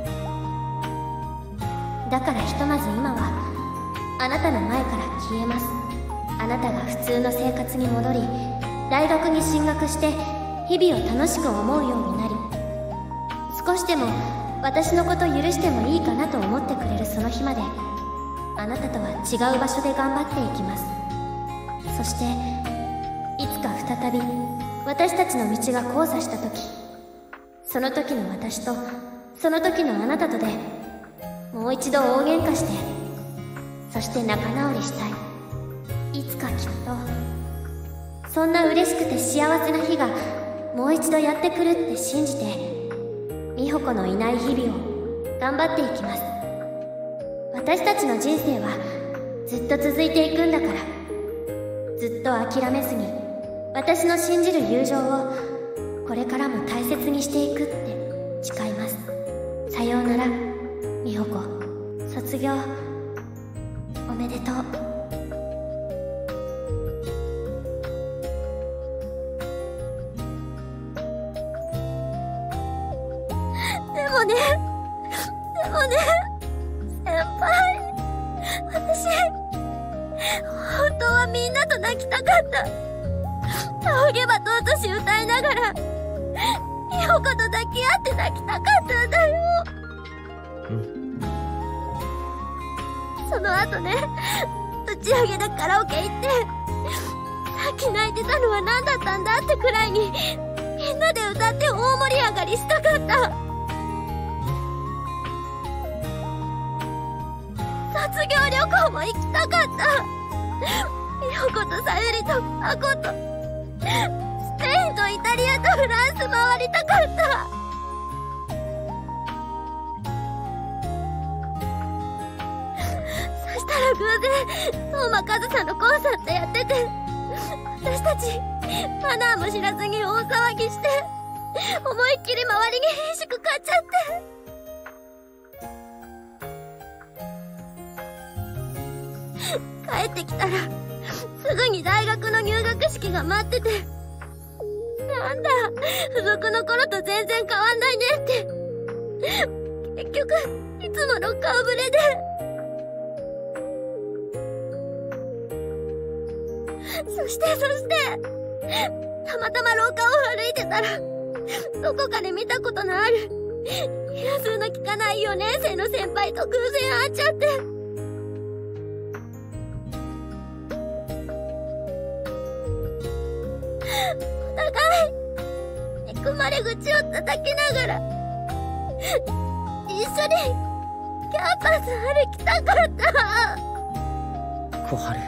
だからひとまず今はあなたの前から消えます。あなたが普通の生活に戻り、大学に進学して日々を楽しく思うようになり、少しでも私のこと許してもいいかなと思ってくれるその日まで、あなたとは違う場所で頑張っていきます。そしていつか再び私たちの道が交差した時、その時の私とその時のあなたとでもう一度大喧嘩して、そして仲直りしたい。いつかきっとそんな嬉しくて幸せな日がもう一度やってくるって信じて、美穂子のいない日々を頑張っていきます。私たちの人生はずっと続いていくんだから、ずっと諦めずに私の信じる友情をこれからも大切にしていくって誓います。さようなら美穂子、卒業おめでとう。
でもね、先輩、私本当はみんなと泣きたかった。仰げば尊し歌いながら、 美穂子と抱き合って泣きたかったんだよ。その後ね、打ち上げでカラオケ行って、さっき泣いてたのは何だったんだってくらいに、みんなで歌って大盛り上がりしたかった。卒業旅行も行きたかった。美穂子とさゆりとアコと、スペインとイタリアとフランス回りたかった。そしたら偶然相馬和さんのコンサートやってて、私たちマナーも知らずに大騒ぎして、思いっきり周りに変縮買っちゃって。帰ってきたらすぐに大学の入学式が待ってて、なんだ付属の頃と全然変わんないねって。結局いつもの顔ぶれで。そしてたまたま廊下を歩いてたら、どこかで見たことのある融通の利かない4年生の先輩と偶然会っちゃって。お互い憎まれ口を叩きながら一緒にキャンパス歩きたかった。
小春、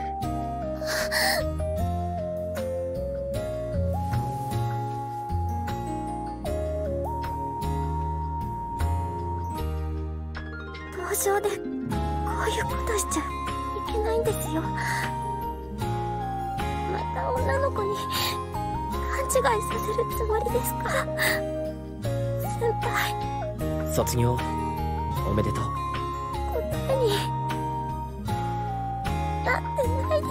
同情でこういうことしちゃいけないんですよ。また女の子に勘違いさせるつもりですか、先輩。
卒業おめでとう。
答えになってないです。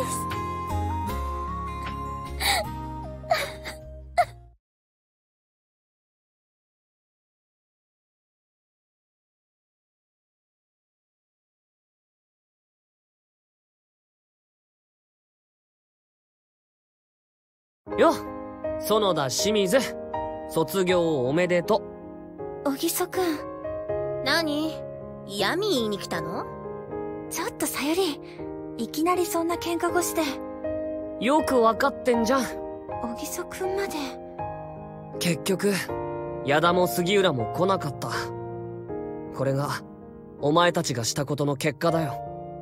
よっ、園田清水、卒業おめでと
小木曽くん。何？嫌味言いに来たの？ちょっとさゆり、いきなりそんな喧嘩腰で。
よくわかってんじゃん。
小木曽くんまで。
結局矢田も杉浦も来なかった。これがお前たちがしたことの結果だよ。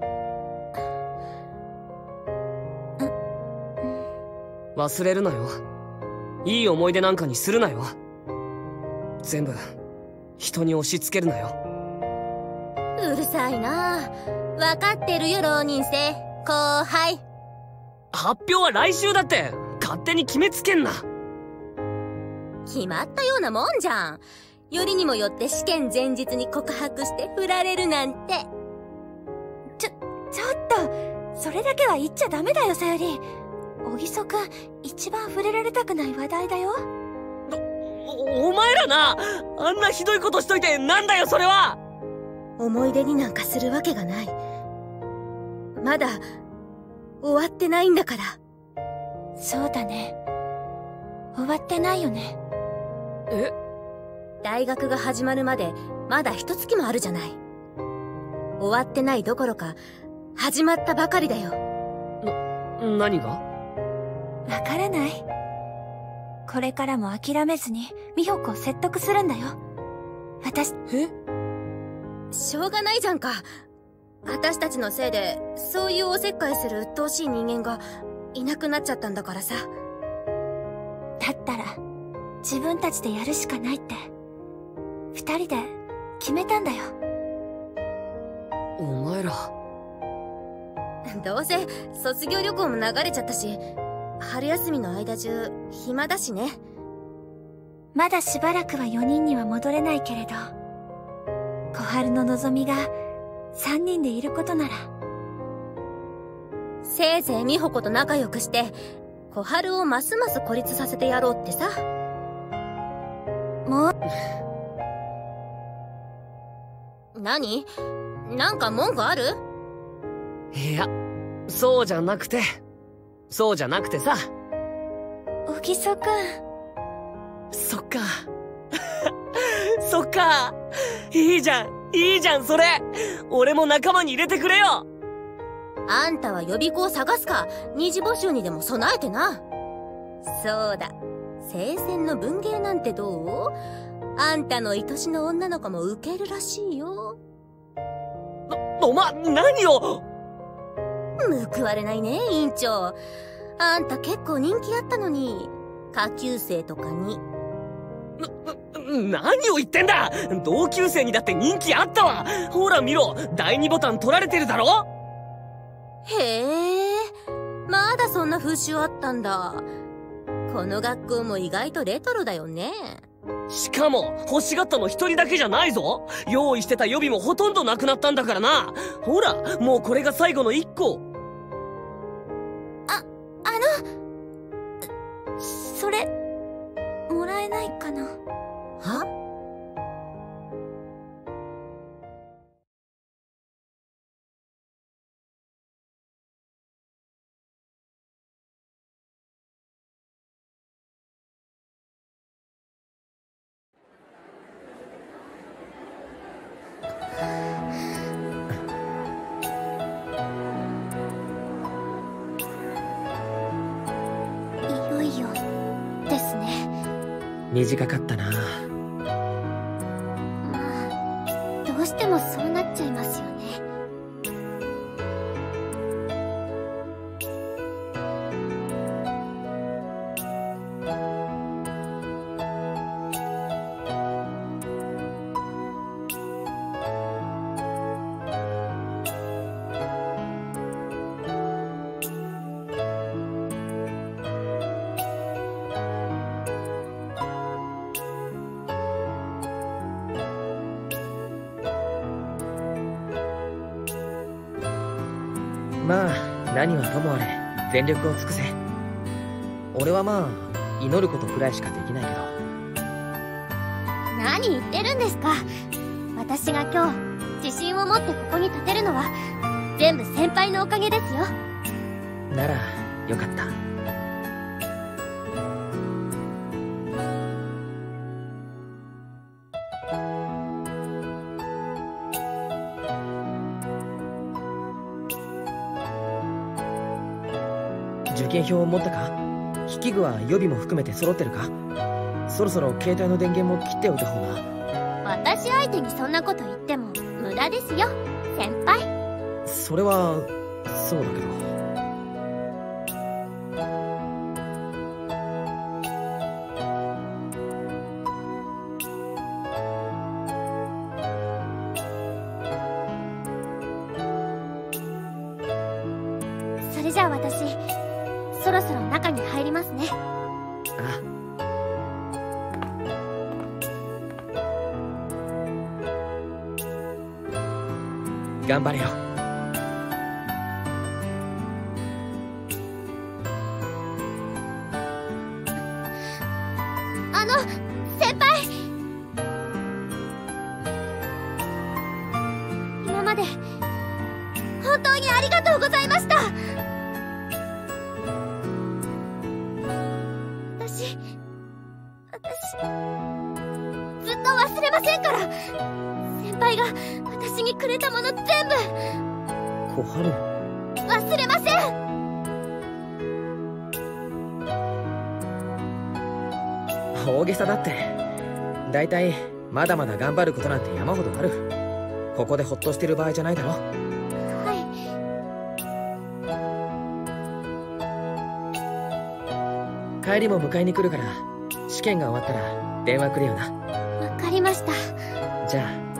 忘れるなよ。いい思い出なんかにするなよ。全部人に押し付けるなよ。
うるさいな。分かってるよ浪人生後輩。
発表は来週だって。勝手に決めつけんな。
決まったようなもんじゃん。よりにもよって試験前日に告白して振られるなんて。ちょっとそれだけは言っちゃダメだよさゆり。小木曽くん、一番触れられたくない話題だよ。
お前らな、あんなひどいことしといてなんだよそれは。
思い出になんかするわけがない。まだ終わってないんだから。そうだね、終わってないよね。
え？
大学が始まるまでまだ1月もあるじゃない。終わってないどころか始まったばかりだよ。
何が？
わからない。これからも諦めずに美穂子を説得するんだよ。私。しょうがないじゃんか。私たちのせいでそういうおせっかいする鬱陶しい人間がいなくなっちゃったんだからさ。だったら自分たちでやるしかないって2人で決めたんだよ。
お前ら。
どうせ卒業旅行も流れちゃったし、春休みの間中暇だしね。まだしばらくは4人には戻れないけれど、小春の望みが3人でいることなら、せいぜい美穂子と仲良くして小春をますます孤立させてやろうってさ。もう何？なんか文句ある？
いや、そうじゃなくてさ。
小木曽くん。
そっか。 そっか。いいじゃん、それ。俺も仲間に入れてくれよ。
あんたは予備校を探すか、二次募集にでも備えてな。そうだ、聖戦の文芸なんてどう？あんたの愛しの女の子も受けるらしいよ。
お前、何を？
報われないね、委員長。あんた結構人気あったのに、下級生とかに。
何を言ってんだ！同級生にだって人気あったわ。ほら見ろ、第2ボタン取られてるだろ。
へえ、まだそんな風習あったんだ。この学校も意外とレトロだよね。
しかも欲しがったの一人だけじゃないぞ。用意してた予備もほとんどなくなったんだからな。ほら、もうこれが最後の1個。
それもらえないかな。
は？
いよいよですね。
短かったな。
まあ、どうしてもそうなっちゃいますよね。
まあ何はともあれ全力を尽くせ。俺はまあ祈ることくらいしかできないけど。
何言ってるんですか。私が今日自信を持ってここに立てるのは全部先輩のおかげですよ。
ならよかった。受験票を持ったか？筆記具は予備も含めて揃ってるか？そろそろ携帯の電源も切っておいた方が。
私相手にそんなこと言っても無駄ですよ、先輩。
それはそうだけど。
それじゃあ私そろそろ中に入りますね。
ああ。頑張れよ。
先輩、今まで本当にありがとうございました。私ずっと忘れませんから。先輩が私にくれたもの全部
小春、
忘れません。
大げさだって。だいたいまだまだ頑張ることなんて山ほどある。ここでほっとしてる場合じゃないだろ。
はい。
帰りも迎えに来るから試験が終わったら電話くれよな。
わかりました。
じゃあ。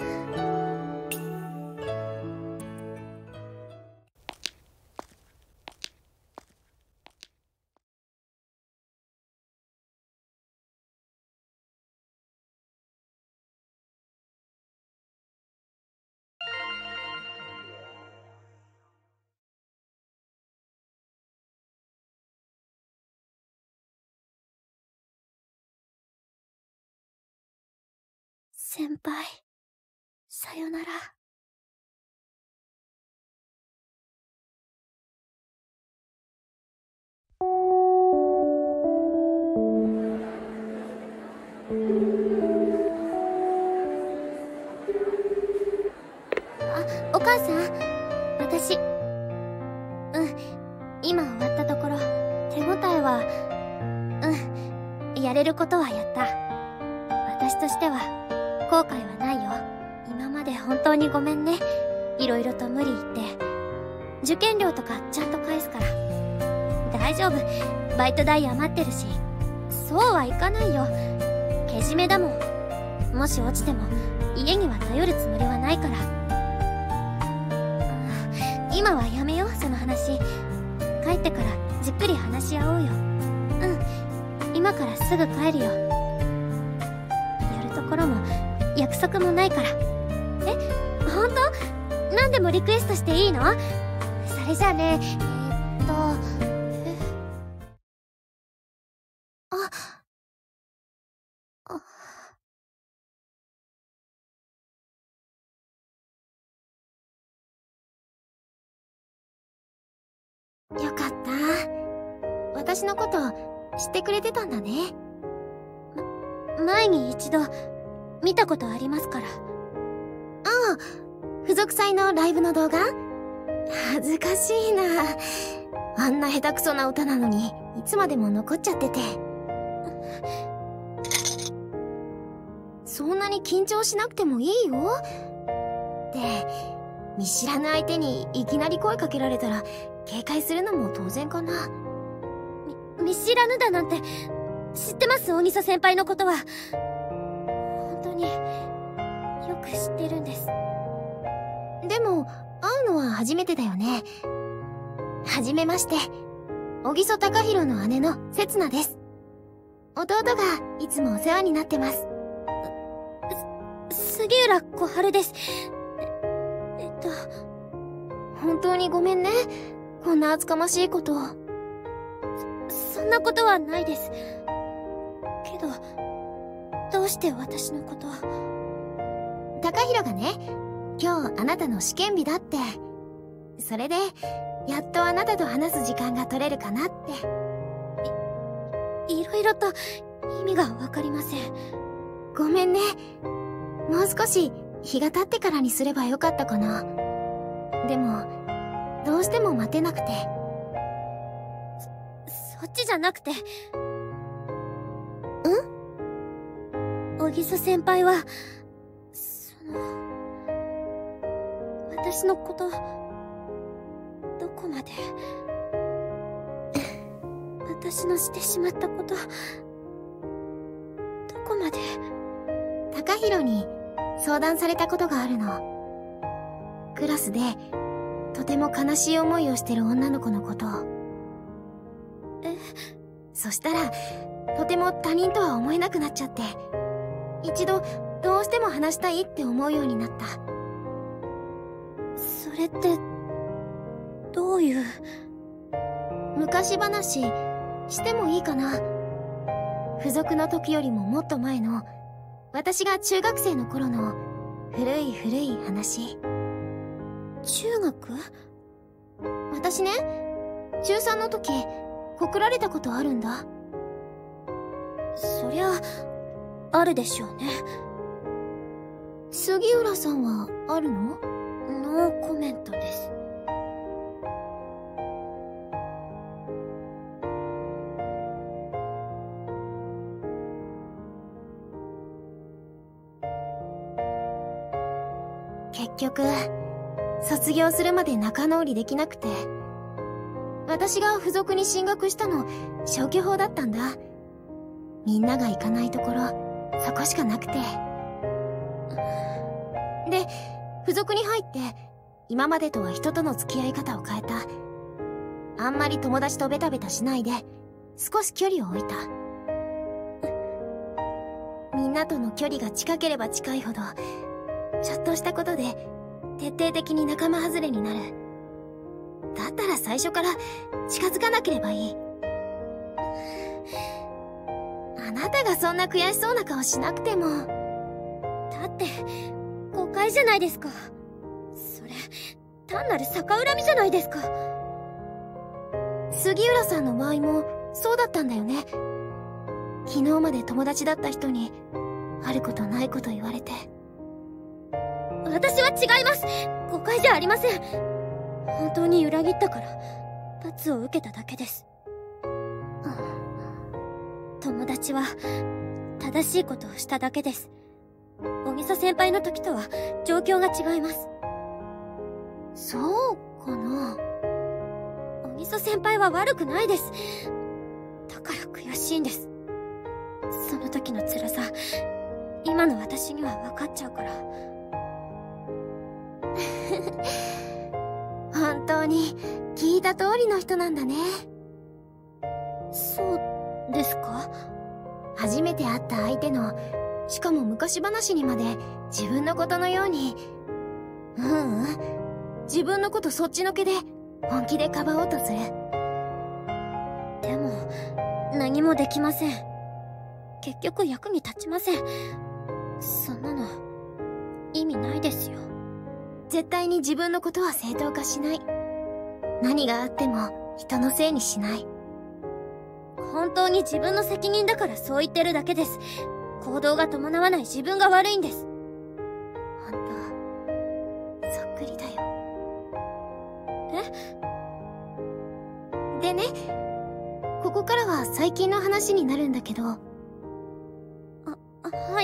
先輩、さよなら。 やれることはやった。私としては後悔はないよ。今まで本当にごめんね。いろいろと無理言って。受験料とかちゃんと返すから。大丈夫、バイト代余ってるし。そうはいかないよ、けじめだもん。もし落ちても家には頼るつもりはないから。今はやめよう、その話。帰ってからじっくり話し合おうよ。今からすぐ帰るよ。やるところも約束もないから。本当？何でもリクエストしていいの？それじゃあね、よかった。私のこと知ってくれてたんだね。前に一度見たことありますから。付属祭のライブの動画？恥ずかしいな。あんな下手くそな歌なのにいつまでも残っちゃってて。そんなに緊張しなくてもいいよ。で、見知らぬ相手にいきなり声かけられたら警戒するのも当然かな。見知らぬだなんて知ってます？大磯先輩のことは本当によく知ってるんです。でも会うのは初めてだよね。はじめまして、小木曽隆弘の姉の刹那です。弟がいつもお世話になってます。杉浦小春です。本当にごめんね、こんな厚かましいことを。そんなことはないです。けど、どうして私のことを。隆弘がね、今日あなたの試験日だって。それで、やっとあなたと話す時間が取れるかなって。いろいろと意味がわかりません。ごめんね。もう少し日が経ってからにすればよかったかな。でも、どうしても待てなくて。そっちじゃなくて。小木曽先輩は、私のこと、どこまで。私のしてしまったこと、どこまで。隆弘に相談されたことがあるの。クラスで、とても悲しい思いをしてる女の子のことを。そしたら、とても他人とは思えなくなっちゃって、一度どうしても話したいって思うようになった。それって、どういう。昔話してもいいかな。付属の時よりももっと前の、私が中学生の頃の古い古い話。中学？私ね、中3の時告られたことあるんだ。そりゃあるでしょうね。杉浦さんはあるの？ノーコメントです。結局卒業するまで仲直りできなくて、私が付属に進学したの消去法だったんだ。みんなが行かないところ、そこしかなくて。で、付属に入って今までとは人との付き合い方を変えた。あんまり友達とベタベタしないで少し距離を置いた。みんなとの距離が近ければ近いほど、ちょっとしたことで徹底的に仲間外れになる。だったら最初から近づかなければいい。あなたがそんな悔しそうな顔しなくても。だって誤解じゃないですか。それ単なる逆恨みじゃないですか。杉浦さんの場合もそうだったんだよね。昨日まで友達だった人にあることないこと言われて。私は違います。誤解じゃありません。本当に裏切ったから罰を受けただけです。 友達は正しいことをしただけです。小木曽先輩の時とは状況が違います。
そうかな。
小木曽先輩は悪くないです。だから悔しいんです。その時の辛さ、今の私には分かっちゃうから。
本当に聞いた通りの人なんだね。
そうですか？
初めて会った相手の、しかも昔話にまで自分のことのように、自分のことそっちのけで本気でかばおうとする。
でも何もできません。結局役に立ちません。そんなの意味ないですよ。
絶対に自分のことは正当化しない。何があっても人のせいにしない。
本当に自分の責任だからそう言ってるだけです。行動が伴わない自分が悪いんです。
あんたそっくりだよ。でね、ここからは最近の話になるんだけど。
はい。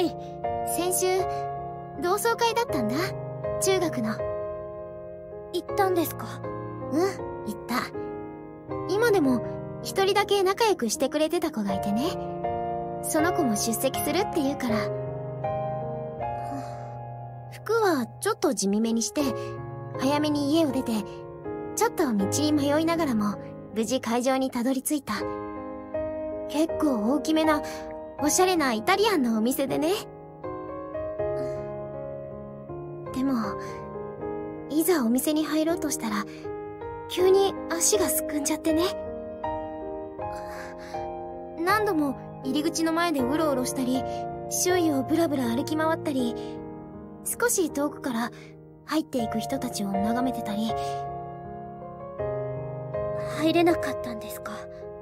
先週同窓会だったんだ。中学の。
行ったんですか？
行った。今でも一人だけ仲良くしてくれてた子がいてね。その子も出席するって言うから。服はちょっと地味めにして、早めに家を出て、ちょっと道に迷いながらも無事会場にたどり着いた。結構大きめなおしゃれなイタリアンのお店でね。でもいざお店に入ろうとしたら急に足がすくんじゃってね。何度も入り口の前でうろうろしたり、周囲をブラブラ歩き回ったり、少し遠くから入っていく人たちを眺めてたり。
入れなかったんですか？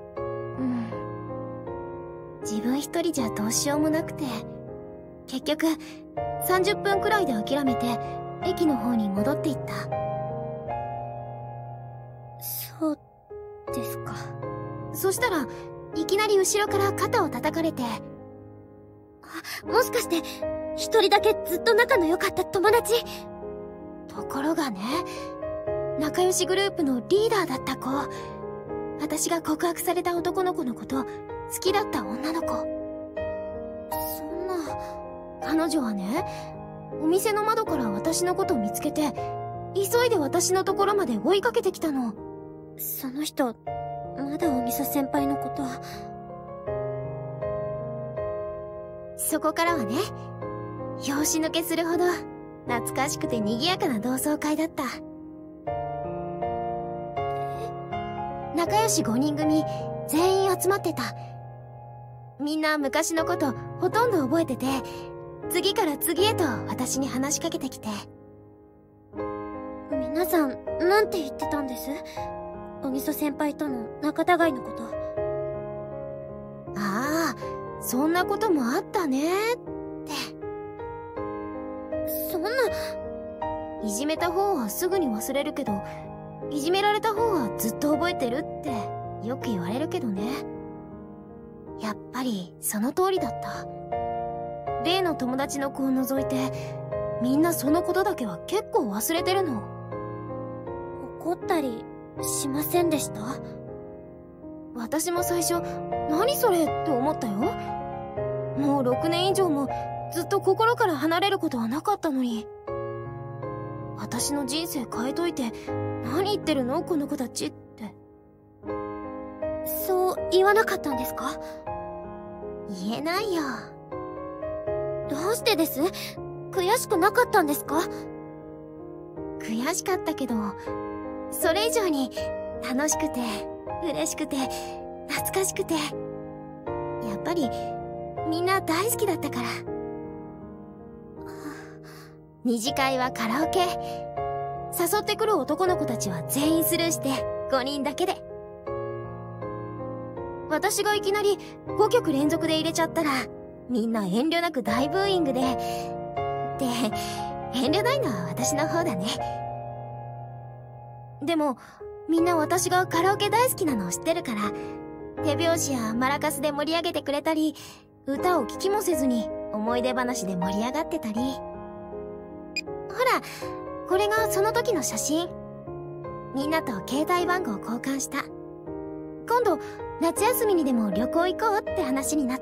自分一人じゃどうしようもなくて、結局30分くらいで諦めて駅の方に戻っていった。
そうですか。
そしたらいきなり後ろから肩を叩かれて。
もしかして一人だけずっと仲の良かった友達？
ところがね、仲良しグループのリーダーだった子、私が告白された男の子のこと好きだった女の子。
そんな。
彼女はね、お店の窓から私のことを見つけて急いで私のところまで追いかけてきたの。
その人まだおみそ先輩のこと。
そこからはね、拍子抜けするほど懐かしくて賑やかな同窓会だった。仲良し5人組全員集まってた。みんな昔のことほとんど覚えてて、次から次へと私に話しかけてきて。
皆さんなんて言ってたんです？おみそ先輩との仲違いのこと。
ああ、そんなこともあったねって。
そんな。
いじめた方はすぐに忘れるけど、いじめられた方はずっと覚えてるってよく言われるけどね。やっぱりその通りだった。例の友達の子を除いてみんなそのことだけは結構忘れてるの。
怒ったりしませんでした？
私も最初何それって思ったよ。もう6年以上もずっと心から離れることはなかったのに。私の人生変えといて何言ってるのこの子たちって。
そう言わなかったんですか？
言えないよ。
どうしてです？悔しくなかったんですか？
悔しかったけど、それ以上に楽しくて嬉しくて懐かしくて、やっぱりみんな大好きだったから。二次会はカラオケ。誘ってくる男の子たちは全員スルーして5人だけで。私がいきなり5曲連続で入れちゃったらみんな遠慮なく大ブーイングで。遠慮ないのは私の方だね。でもみんな私がカラオケ大好きなのを知ってるから、 手拍子やマラカスで盛り上げてくれたり、歌を聴きもせずに思い出話で盛り上がってたり。ほら、これがその時の写真。みんなと携帯番号交換した。今度夏休みにでも旅行行こうって話になった。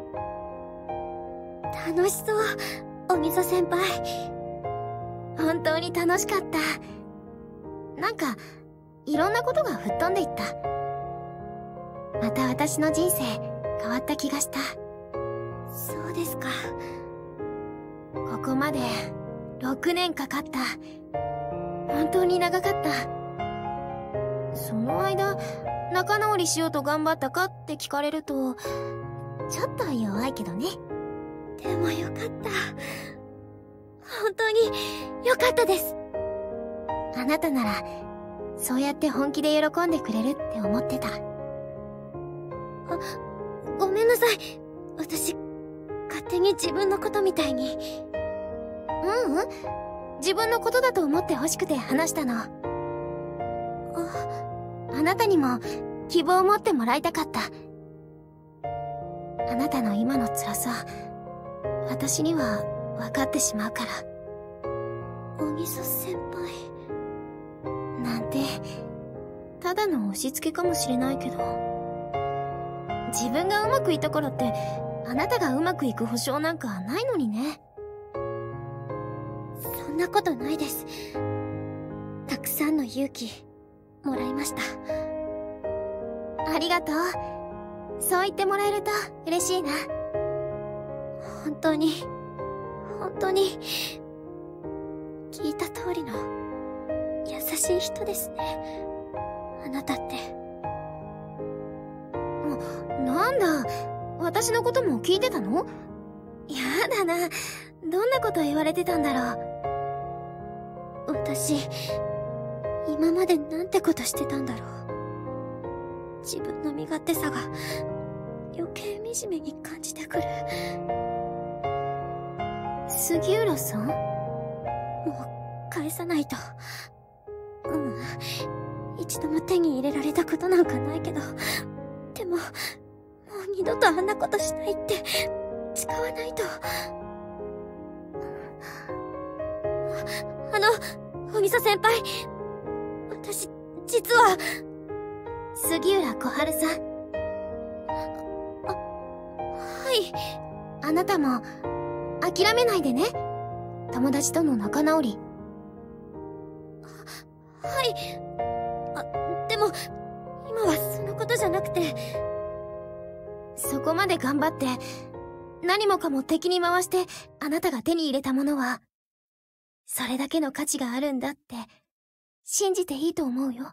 楽しそう、おみそ先輩。
本当に楽しかった。なんかいろんなことが吹っ飛んでいった。また私の人生変わった気がした。
そうですか。
ここまで6年かかった。本当に長かった。その間仲直りしようと頑張ったかって聞かれるとちょっと弱いけどね。
でもよかった。本当によかったです。
あなたならそうやって本気で喜んでくれるって思ってた。
ごめんなさい。私勝手に自分のことみたいに。
自分のことだと思ってほしくて話したの。あなたにも希望を持ってもらいたかった。あなたの今の辛さ、私には分かってしまうから。
おみそ先輩
なんてただの押し付けかもしれないけど、自分がうまくいったからってあなたがうまくいく保証なんかないのにね。
そんなことないです。たくさんの勇気もらいました。
ありがとう。そう言ってもらえると嬉しいな。
本当に聞いた通りの優しい人ですね、あなたって。
なんだ、私のことも聞いてたの？やだな、どんなこと言われてたんだろ
う。私今までなんてことしてたんだろう。自分の身勝手さが余計惨めに感じてくる。
杉浦さん？
もう返さないと。一度も手に入れられたことなんかないけど、でももう二度とあんなことしないって誓わないと。おみそ先輩、私実は。
杉浦小春さん。
はい。
あなたも諦めないでね。友達との仲直り。
はい。でも今はそのことじゃなくて。
そこまで頑張って何もかも敵に回してあなたが手に入れたものはそれだけの価値があるんだって信じていいと思うよ。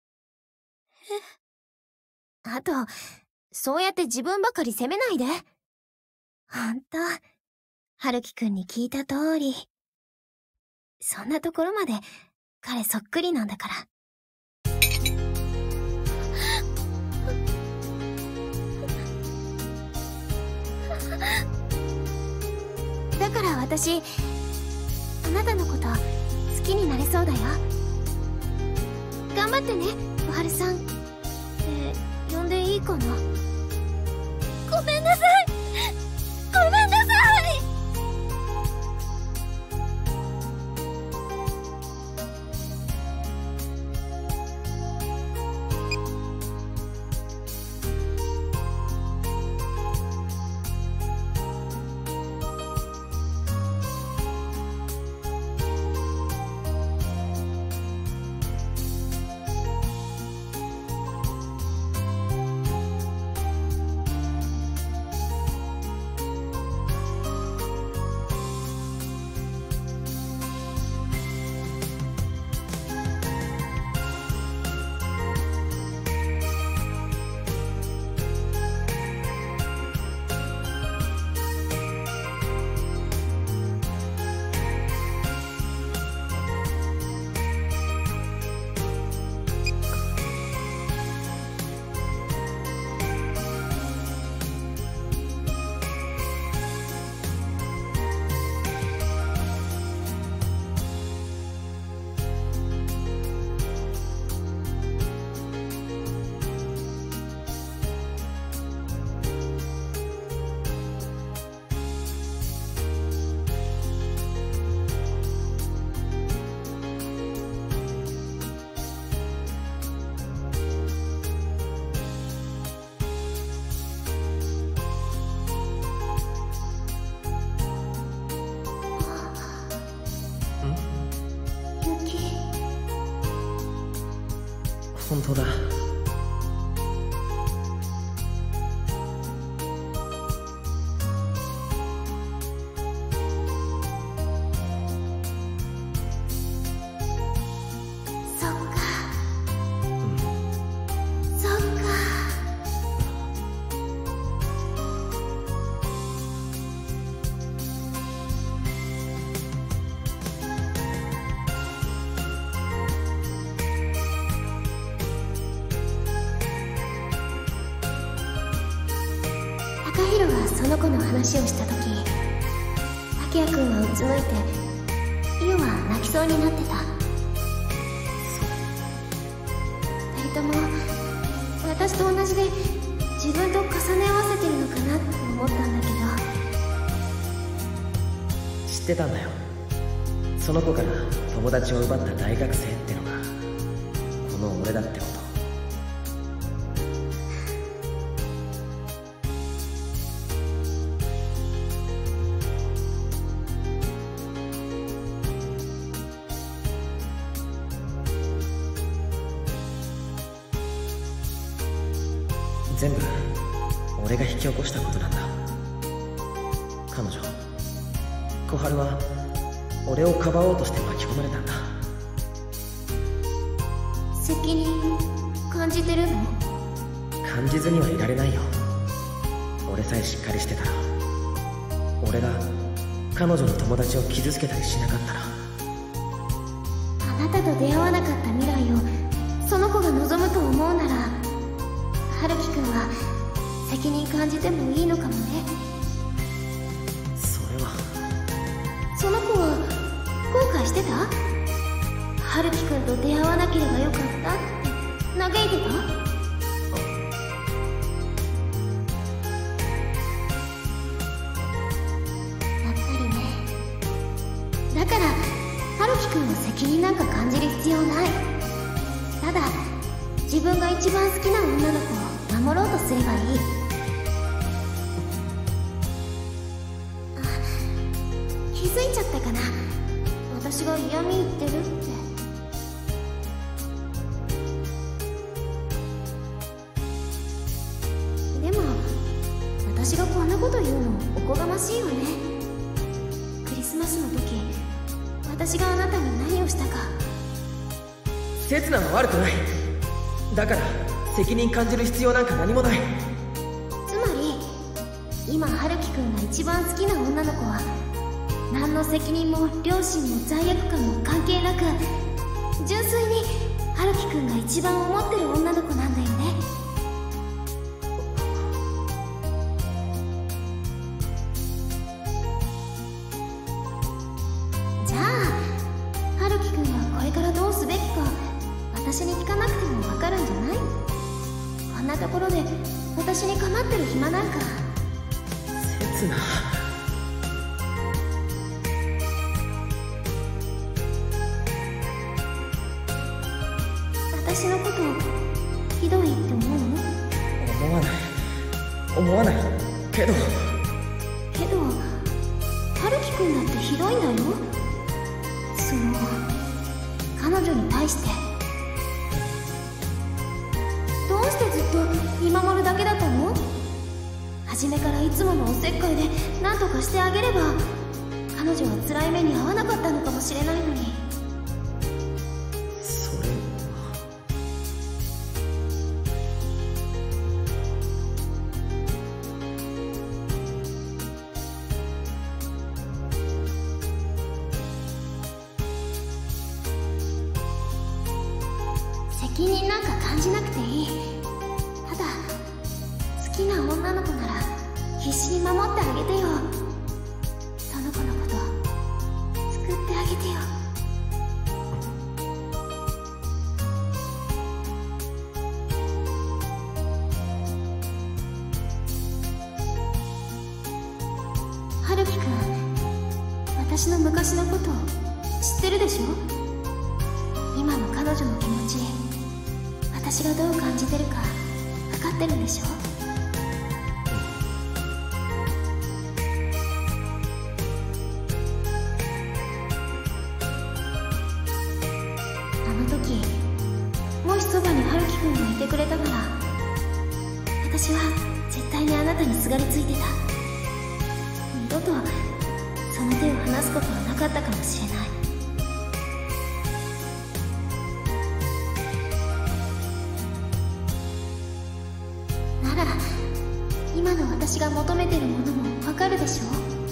あと、そうやって自分ばかり責めないで。ほんと、春樹くんに聞いた通り。そんなところまで彼そっくりなんだから。だから私、あなたのこと好きになれそうだよ。頑張ってね、小春さん。って呼んでいいかな？
ごめんなさい。ごめんなさい。
本当だ。
そっか。そっか。高弘がその子の話をした時、竹谷君はうつむいて、優は泣きそうになってた。二人とも私と同じで自分と重ね合わせてるのかなって思ったんだけど。
知ってたんだよ。その子から友達を奪った大学生ってのがこの俺だってこと。全部俺が引き起こしたことなんだ。彼女小春は俺をかばおうとして巻き込まれたんだ。
責任感じてるの？
感じずにはいられないよ。俺さえしっかりしてたら、俺が彼女の友達を傷つけたりしなかったら。
あなたと出会わなかった未来をその子が望むと思うなら、春樹くんは責任感じてもいいのかもね。
それは。
その子は後悔してた？春樹くんと出会わなければよかったって嘆いてた？やっぱりね。だから春樹くんは責任なんか感じる必要ない。ただ自分が一番好きな女の子を守ろうとすればいい。気づいちゃったかな、私が嫌味言ってるって。でも私がこんなこと言うのおこがましいよね。クリスマスの時私があなたに何をしたか。
刹那は悪くない。だから責任感じる必要なんか何もない。
つまり今春樹くんが一番好きな女の子は何の責任も両親も罪悪感も関係なく、純粋に春樹くんが一番思ってる女の子なんだよね。じゃあ春樹くんはこれからどうすべきか私に聞かなくてもわかるんじゃない？こんなところで私に構ってる暇なんか。
刹那。
私のことひどいって思う？
思わないけど
春樹くんだってひどいんだよ。その彼女に対して。どうしてずっと見守るだけだったの？初めからいつものおせっかいで何とかしてあげれば彼女は辛い目に遭わなかったのかもしれないのに。
それは。
責任なんか感じなくていい。ただ好きな女の子なら必死に守ってあげてよ。その子のこと救ってあげてよ。春樹くん、私の昔のこと知ってるでしょ？今の彼女の気持ち、私がどう感じてるか分かってるんでしょ？あの時もしそばに春樹てくれたから、私は絶対にあなたにすがりついてた。二度とその手を離すことはなかったかもしれない。なら今の私が求めてるものもわかるでしょ。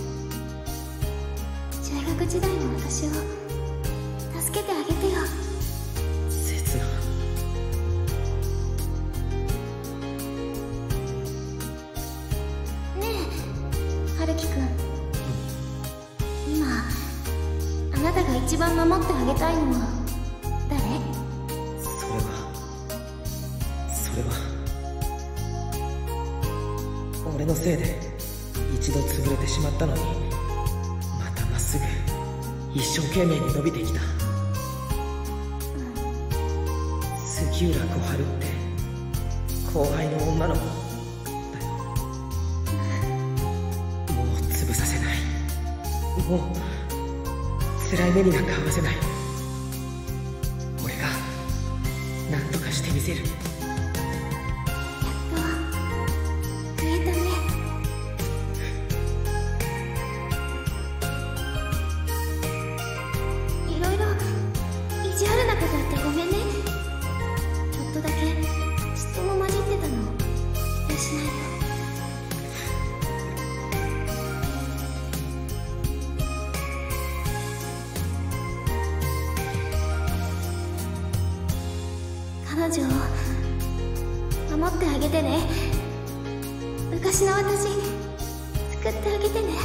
中学時代の私を助けてあげてよ。
刹那、
ねえ春樹くん、今あなたが一番守ってあげたいのは誰？
それは俺のせいで一度潰れてしまったのに、またまっすぐ一生懸命に伸びてきた、杉浦小春って後輩の女の子だよ。もう潰させない。もう辛い目になんか合わせない。俺が何とかしてみせる。
彼女を守ってあげてね。昔の私救ってあげてね。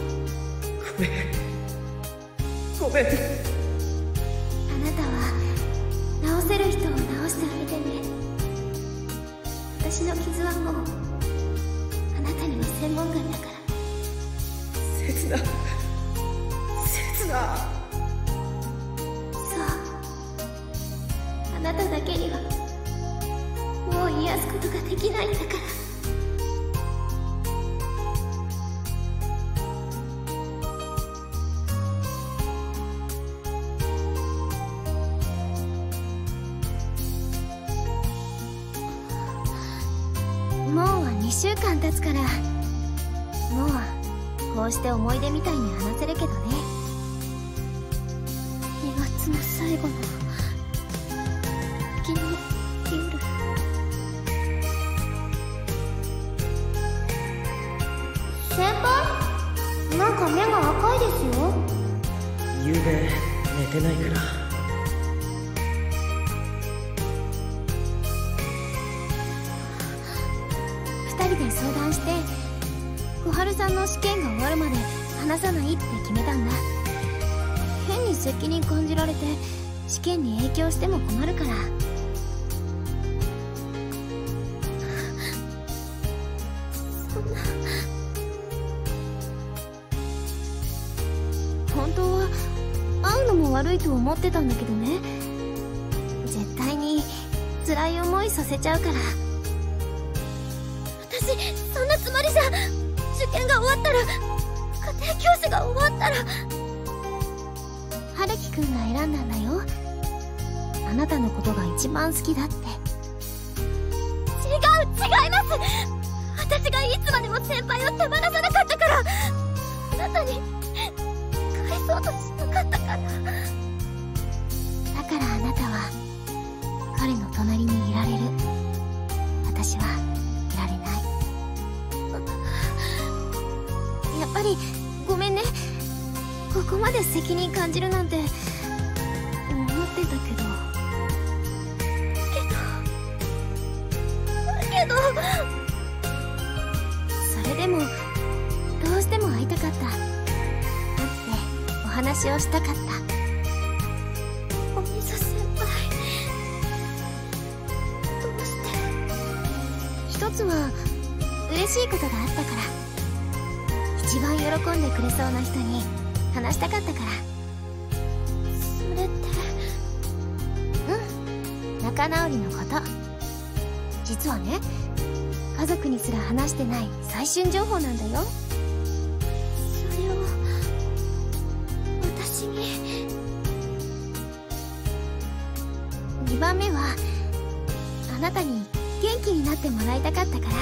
ごめん。
あなたは治せる人を治してあげてね。私の傷はもうあなたには専門外だから。
刹那、
あなただけにはもう癒すことができないんだから。もう2週間経つから、もうこうして思い出みたいに話せるけどね。2月の最後の昨日夜、先輩、なんか目が赤いですよ。
夕べ寝てないから。
2人で相談して小春さんの試験が終わるまで話さないって決めたんだ。変に責任感じられて試験に影響しても困るから。そんな。本当は会うのも悪いと思ってたんだけどね。絶対に辛い思いさせちゃうから。私そんなつもりじゃ。受験が終わったら、家庭教師が終わったら。春樹くんが選んだんだよ。あなたのことが一番好きだって。違います。私がいつまでも先輩を手放さなかったから。あなたに返そうとしなかったから。だからあなたは彼の隣にいられる。私はいられない。やっぱりごめんね。ここまで責任感じるなんて思ってたけど。それでもどうしても会いたかった。会ってお話をしたかった。お水先輩、どうして。一つは嬉しいことがあったから。一番喜んでくれそうな人に話したかったから。それって、仲直りのこと。実はね、家族にすら話してない最新情報なんだよ。それを私に。2番目はあなたに元気になってもらいたかったから。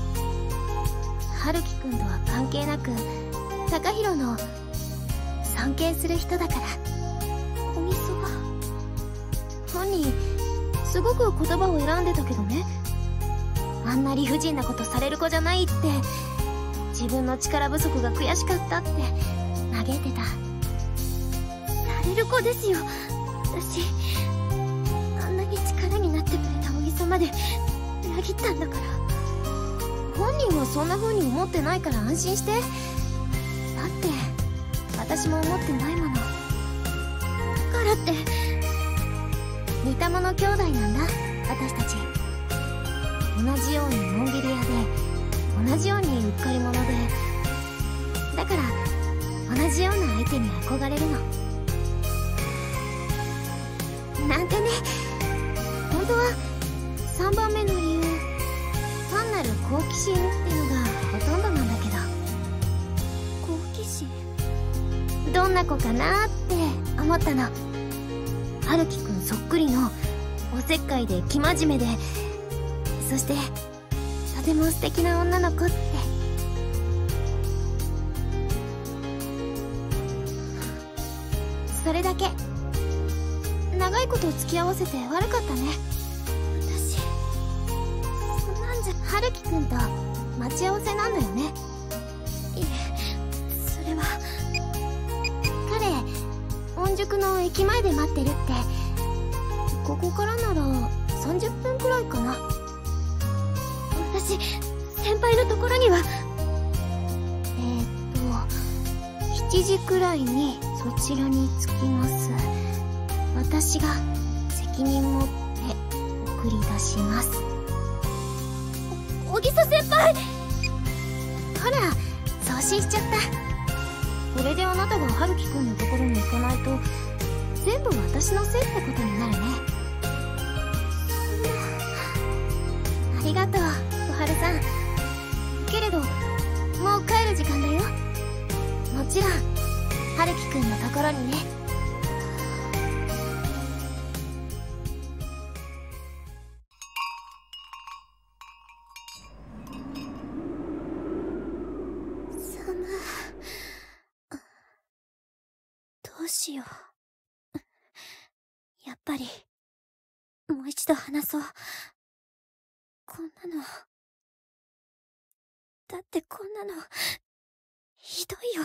春樹くんとは関係なく高弘の尊敬する人だから。おみそば本人すごく言葉を選んでたけどね。あんな理不尽なことされる子じゃないって、自分の力不足が悔しかったって嘆いてた。される子ですよ私。あんなに力になってくれたおみそまで裏切ったんだから。本人はそんな風に思ってないから安心して。だって私も思ってないもの。だからって似た者兄弟なんだ私たち。同じようにのんびり屋で、同じようにうっかり者で、だから同じような相手に憧れるのなんてね。本当は3番目の理由、単なる好奇心っていうのがほとんどなんだけど。好奇心？どんな子かなって思ったの。春樹くんそっくりのおせっかいで生真面目で、そしてとても素敵な女の子って。それだけ。長いこと付き合わせて悪かったね私。そんなんじゃ春樹くんと待ち合わせなんだよね。いえ、それは彼御宿の駅前で待ってるって。ここからなら30分くらいかな。私先輩のところには7時くらいにそちらに着きます。私が責任持って送り出します。小木曽先輩！ほら送信しちゃった。これであなたが春樹くんのところに行かないと全部私のせいってことになるね。ありがとう小春さん。けれどもう帰る時間だよ。もちろん春樹くんのところにね。どうしよう。やっぱりもう一度話そう。こんなのだってこんなのひどいよ。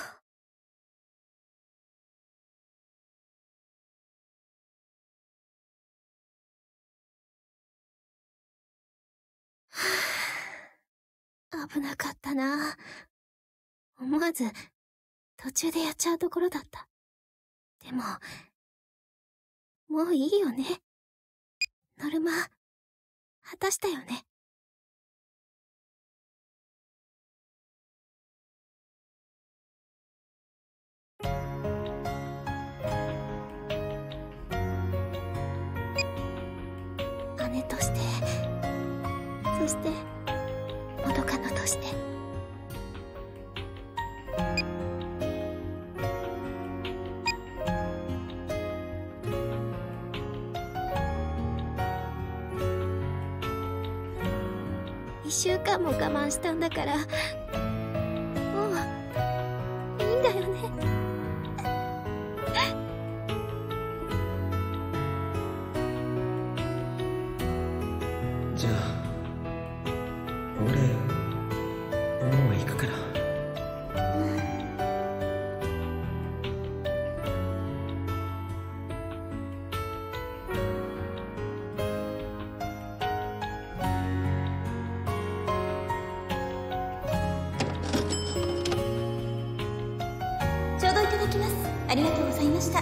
危なかったな。思わず途中でやっちゃうところだった。でももういいよね。ノルマ果たしたよね。姉として、そして元カノとして。1週間も我慢したんだから、もういいんだよね。
じゃあ俺もう行くから。
ちょうどいただきます。ありがとうございました。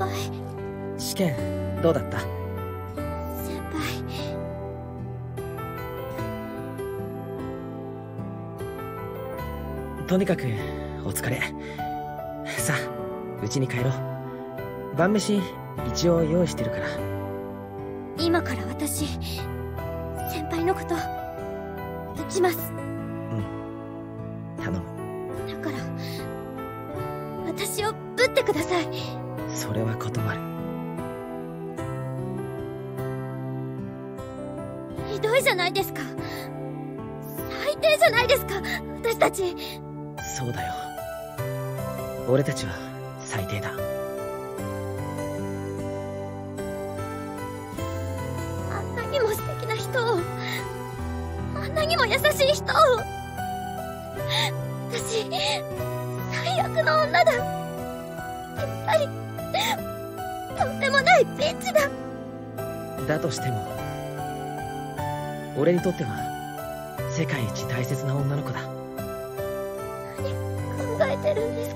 輩。
試験どうだった？
先輩。
とにかくお疲れ。さあ家に帰ろう。晩飯一応用意してるから。
今から私先輩のこと打ちます。
頼む。
だから私をぶってください。
それは断る。
ひどいじゃないですか。最低じゃないですか、私たち。
そうだよ、俺たちは最低だ。
あんなにも素敵な人を、あんなにも優しい人を。私最悪の女だ。やっぱりとんでもないピンチだ。
だとしても俺にとっては世界一大切な女の子だ。
何考えてるんですか？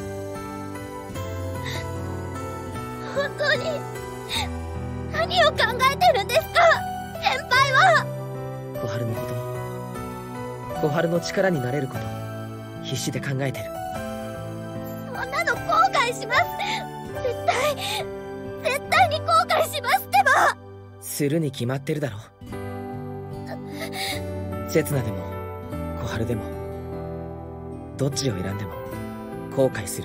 本当に何を考えてるんですか、先輩は。
小春のこと、小春の力になれること、必死で考えてる。
そんなの後悔します。絶対に後悔しますってば。
するに決まってるだろ。刹那でも小春でもどっちを選んでも後悔する。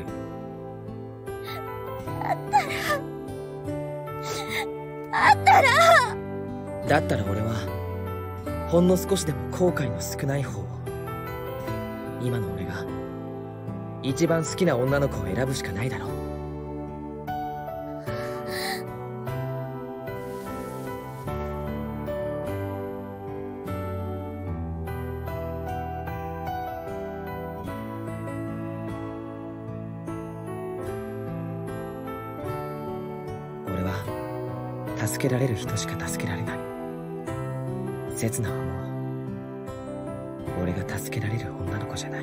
だったら俺はほんの少しでも後悔の少ない方を。今の俺が一番好きな女の子を選ぶしかないだろう。俺は助けられる人しか助けられない。刹那はもう俺が助けられる女の子じゃない。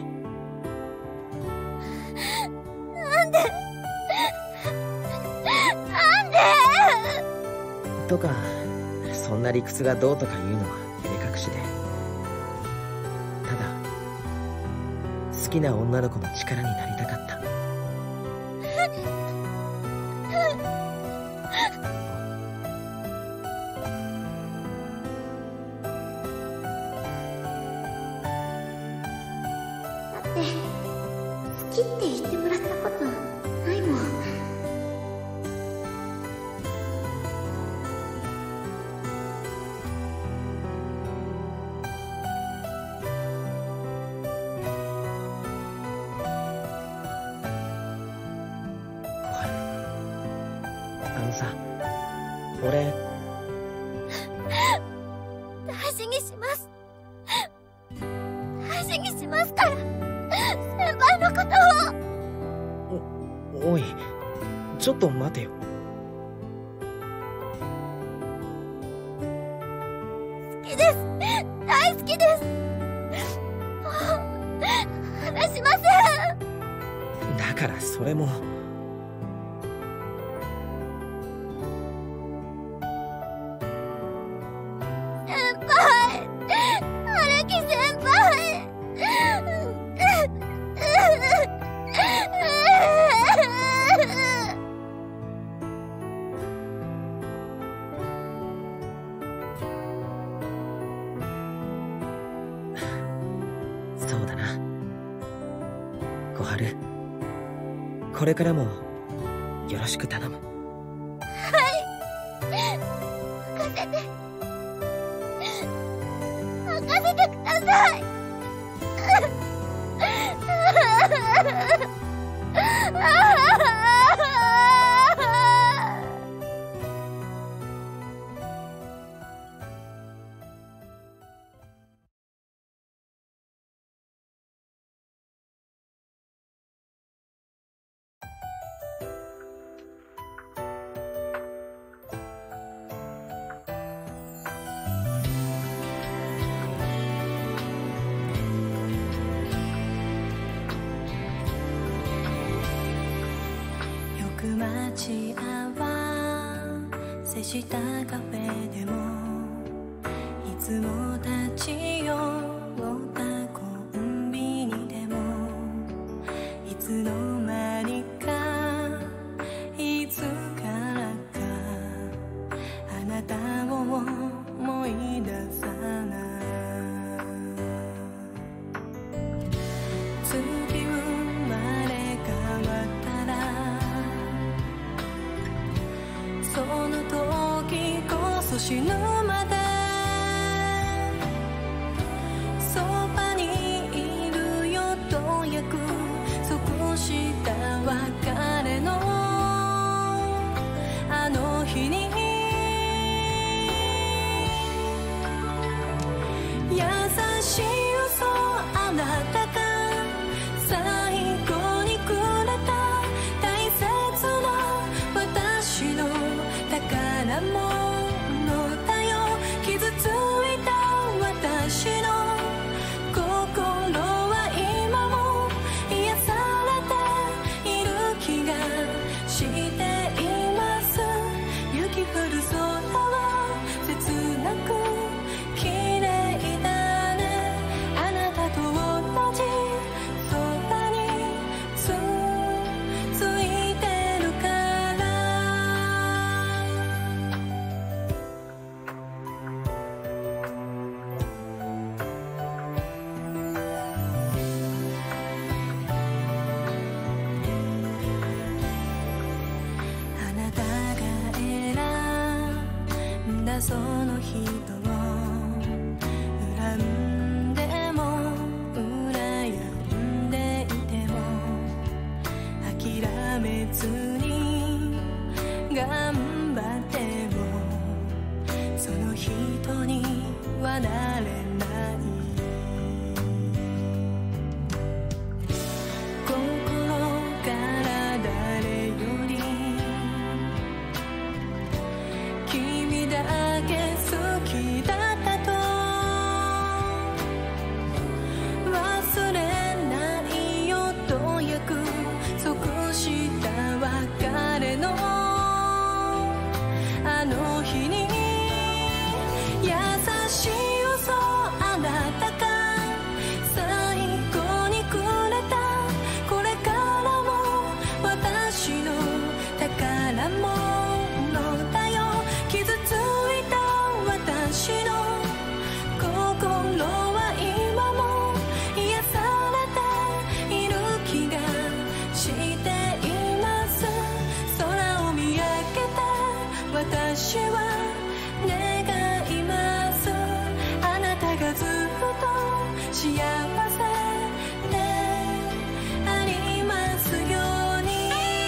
なんで
とか、そんな理屈がどうとか言うのは照れ隠しで、ただ好きな女の子の力になりたかった。
好きって言ってもらったことないもん。
小春、さ、俺
大事にします。大事にしますから、先輩のことを。
おい、ちょっと待てよ。
好きです。大好きです。もう話しません。
だからそれも
先輩、春樹先輩。
そうだな。小春、これからもよろしく頼む。
任せて。任せてください。
く待ち合わせしたカフェでもいつも立ち寄ったコンビニでもいつの間にかいつからかあなたを思い出さない月生まれ変わったらその時こそ死ぬまでそばにいるよと約束した別れのあの日に優しい嘘あなたが最後にくれた大切な私の宝物だよ傷ついた私の心は今も癒されている気がしています雪降る空は切なく綺麗だねあなたと同じ空についてるからあなたが選んだその人を恨んでも羨んでいても諦めずに頑張ってもその人にはなれない心から誰より君だけ好きだったと忘れないよと約束した別れのあの日に優しい嘘あなたが最後にくれたこれからも私の宝物だよ傷ついた私の心は今も癒されている気がしています空を見上げて私は願いますあなたがずっと幸せでありますように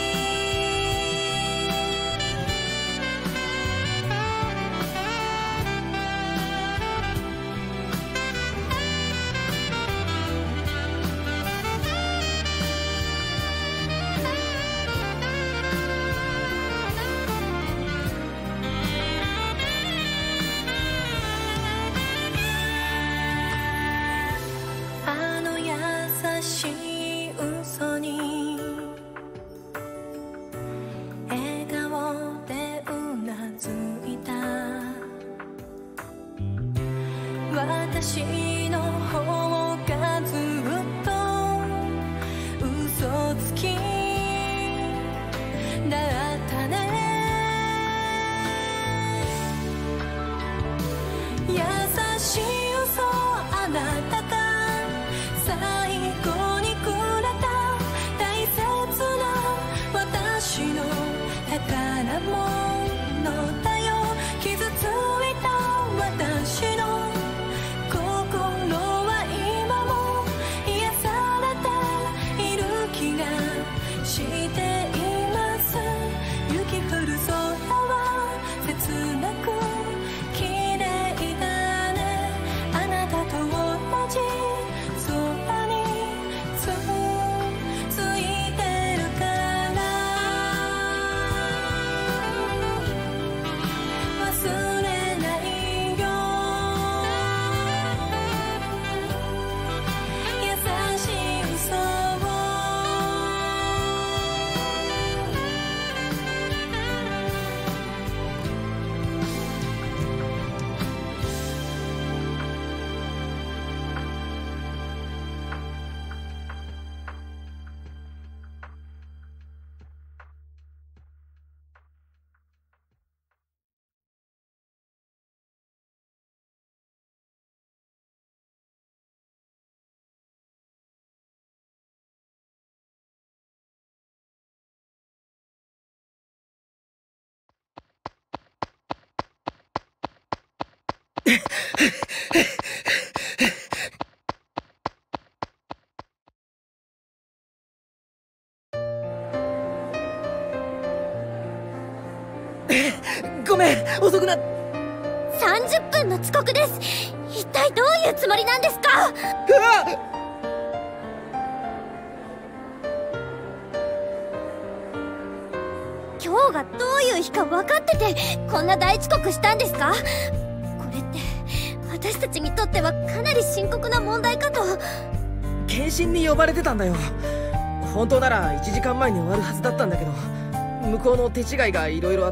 あの優しい嘘に笑顔でうなずいた私の方がずっと嘘つきだったね優しい嘘あなたが最後にくれた大切な私の宝物だよ傷ついた私の心は今も癒されている気がしています雪降る空は切なく綺麗だねあなたと同じ空に
ごめん、遅くなっ。
30分の遅刻です。一体どういうつもりなんですか？今日がどういう日か分かっててこんな大遅刻したんですか？これって私たちにとってはかなり深刻な問題かと。
検診に呼ばれてたんだよ。本当なら1時間前に終わるはずだったんだけど、向こうの手違いがいろいろあって。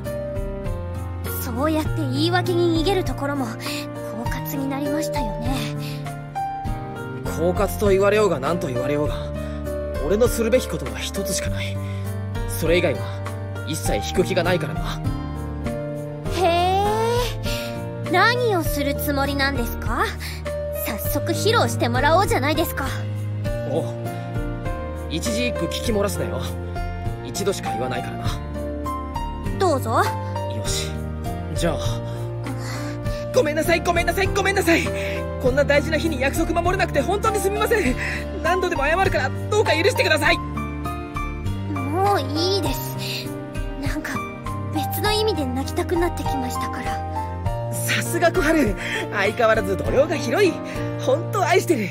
そうやって言い訳に逃げるところも狡猾になりましたよね。
狡猾と言われようが何と言われようが、俺のするべきことは一つしかない。それ以外は一切引く気がないからな。
へえ、何をするつもりなんですか？早速披露してもらおうじゃないですか。
おう、一字一句聞き漏らすなよ。一度しか言わないからな。
どうぞ。
よし、じゃあ。ごめんなさい、ごめんなさい、ごめんなさい。こんな大事な日に約束守れなくて本当にすみません。何度でも謝るからどうか許してください。
もういいです。なんか別の意味で泣きたくなってきましたから。
さすが小春、相変わらず度量が広い。本当愛してる。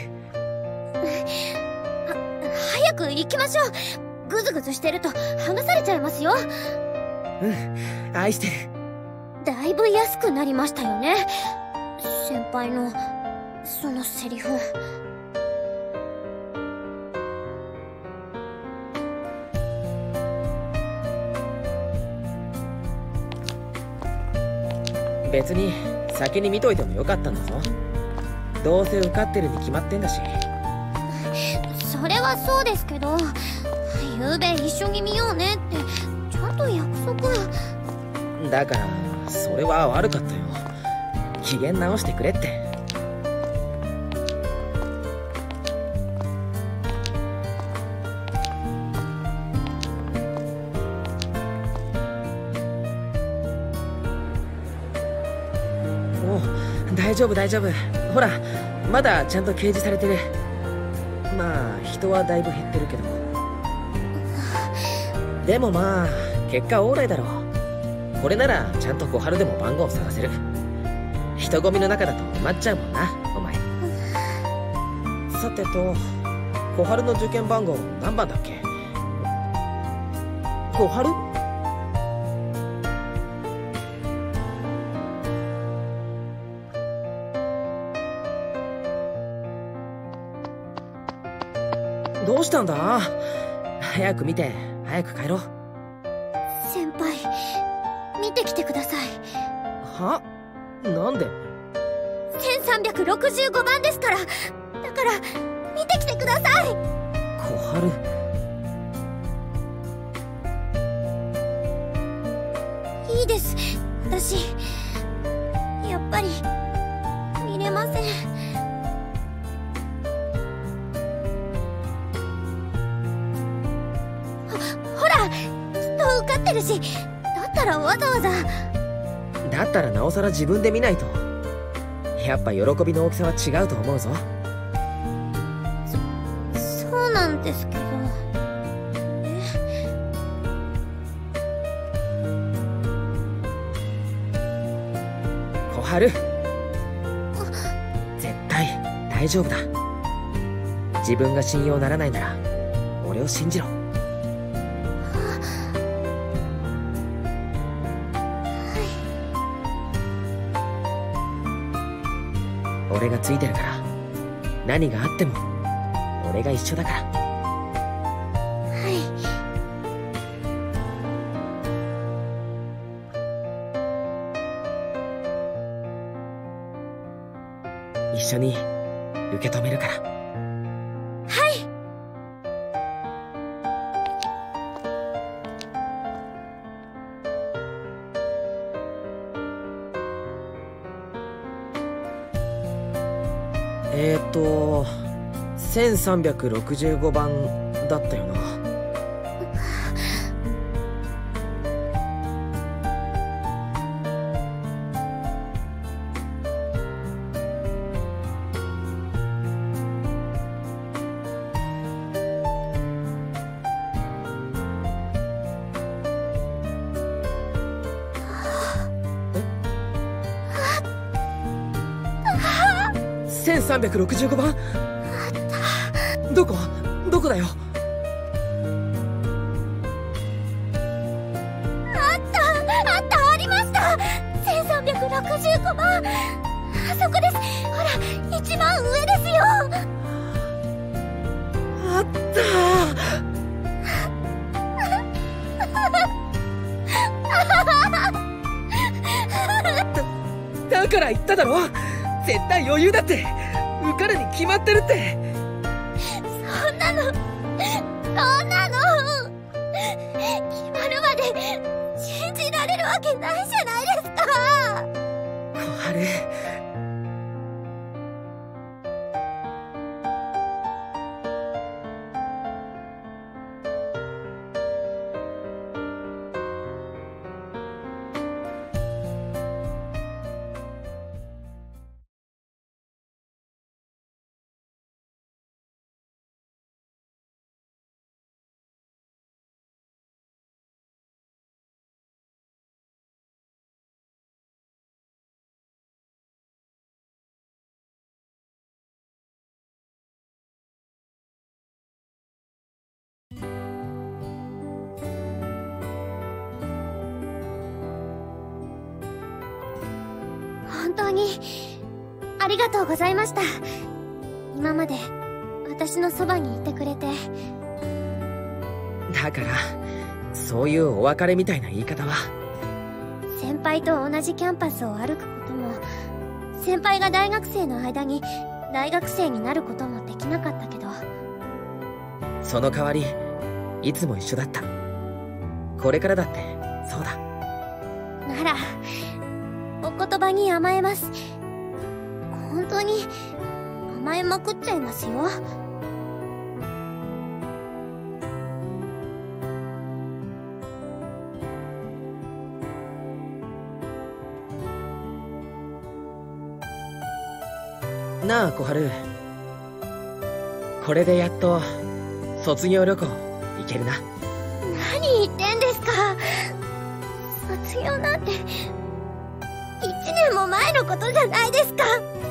早く行きましょう。グズグズしてると剥がされちゃいますよ。
うん、愛してる。
だいぶ安くなりましたよね、先輩のそのセリフ。
別に先に見といてもよかったんだぞ。どうせ受かってるに決まってんだし。
それはそうですけど、昨べ一緒に見ようねってちゃんと約束。
だからそれは悪かったよ。機嫌直してくれって。大丈夫大丈夫。ほら、まだちゃんと掲示されてる。まあ人はだいぶ減ってるけど。でもまあ結果オーライだろう。これならちゃんと小春でも番号を探せる。人混みの中だと埋まっちゃうもんな、お前。さてと、小春の受験番号何番だっけ？小春？どうしたんだ？早く見て早く帰ろう。
先輩、見てきてください。
は？なんで
？1365番ですから。だから見てきてください。
小春。
いいです、私やっぱり見れません。ほら、きっと受かってるし、だったらわざわざ。
だったらなおさら自分で見ないと。やっぱ喜びの大きさは違うと思うぞ。
そうなんですけど。
小春、絶対大丈夫だ。自分が信用ならないなら俺を信じろ。俺がついてるから、何があっても俺が一緒だから。
はい。
一緒に受け止めるから。
はい。
1365番だったよな。
1365番。
あった。どこだよ。
ありました。1365番。あそこです。ほら、一番上ですよ。
あった。だから言っただろ。絶対余裕だって。受かるに決まってるって。
そんなの決まるまで信じられるわけないじゃないですか。
小春。
本当にありがとうございました。今まで私のそばにいてくれて。
だからそういうお別れみたいな言い方は。
先輩と同じキャンパスを歩くことも、先輩が大学生の間に大学生になることもできなかったけど、
その代わりいつも一緒だった。これからだってそうだ。
ならお言葉に甘えます。本当に甘えまくっちゃいますよ。
なあ小春、これでやっと卒業旅行行けるな。
何言ってんですか。卒業なんて1年も前のことじゃないですか。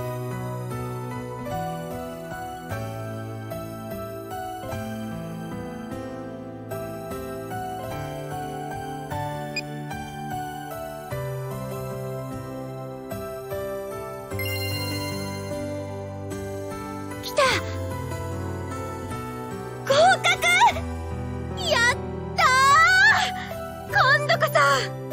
来た。合格。やったー。今度こそ。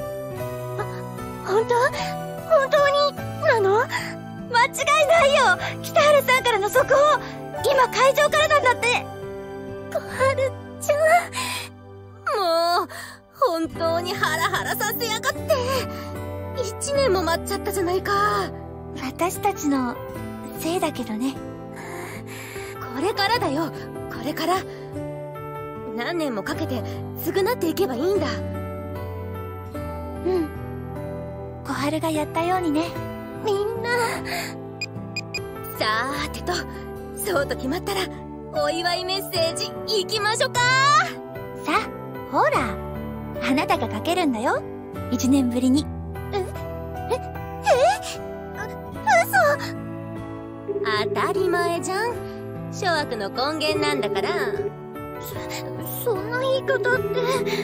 本当になの？間違いないよ。北原さんからの速報。今会場からなんだって。小春ちゃん。もう本当にハラハラさせやがって。1年も待っちゃったじゃないか。私たちのせいだけどね。これからだよ、これから。何年もかけて償っていけばいいんだ。うん、小春がやったようにね。みんな。さーてと、そうと決まったらお祝いメッセージ行きましょうか。さあ、ほら、あなたが書けるんだよ、1年ぶりに。嘘。当たり前じゃん。諸悪の根源なんだから。そんな言い方って。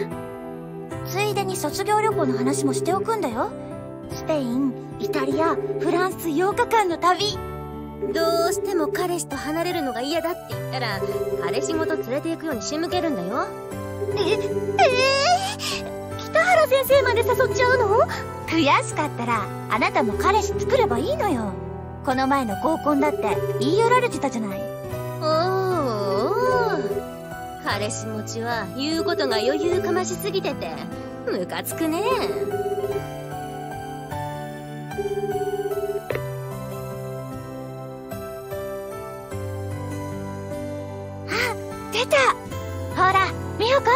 ついでに卒業旅行の話もしておくんだよ。スペイン、イタリア、フランス8日間の旅。どうしても彼氏と離れるのが嫌だって言ったら、彼氏ごと連れて行くように仕向けるんだよ。北原先生まで誘っちゃうの？悔しかったらあなたも彼氏作ればいいのよ。この前の合コンだって言い寄られてたじゃない。おー、彼氏持ちは言うことが余裕かましすぎててムカつくね。あ、出た。ほら見ようか。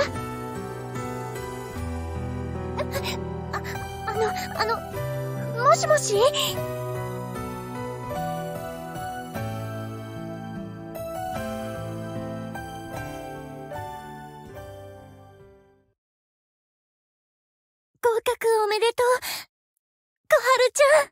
もしもし。合格おめでとう、小春ちゃん。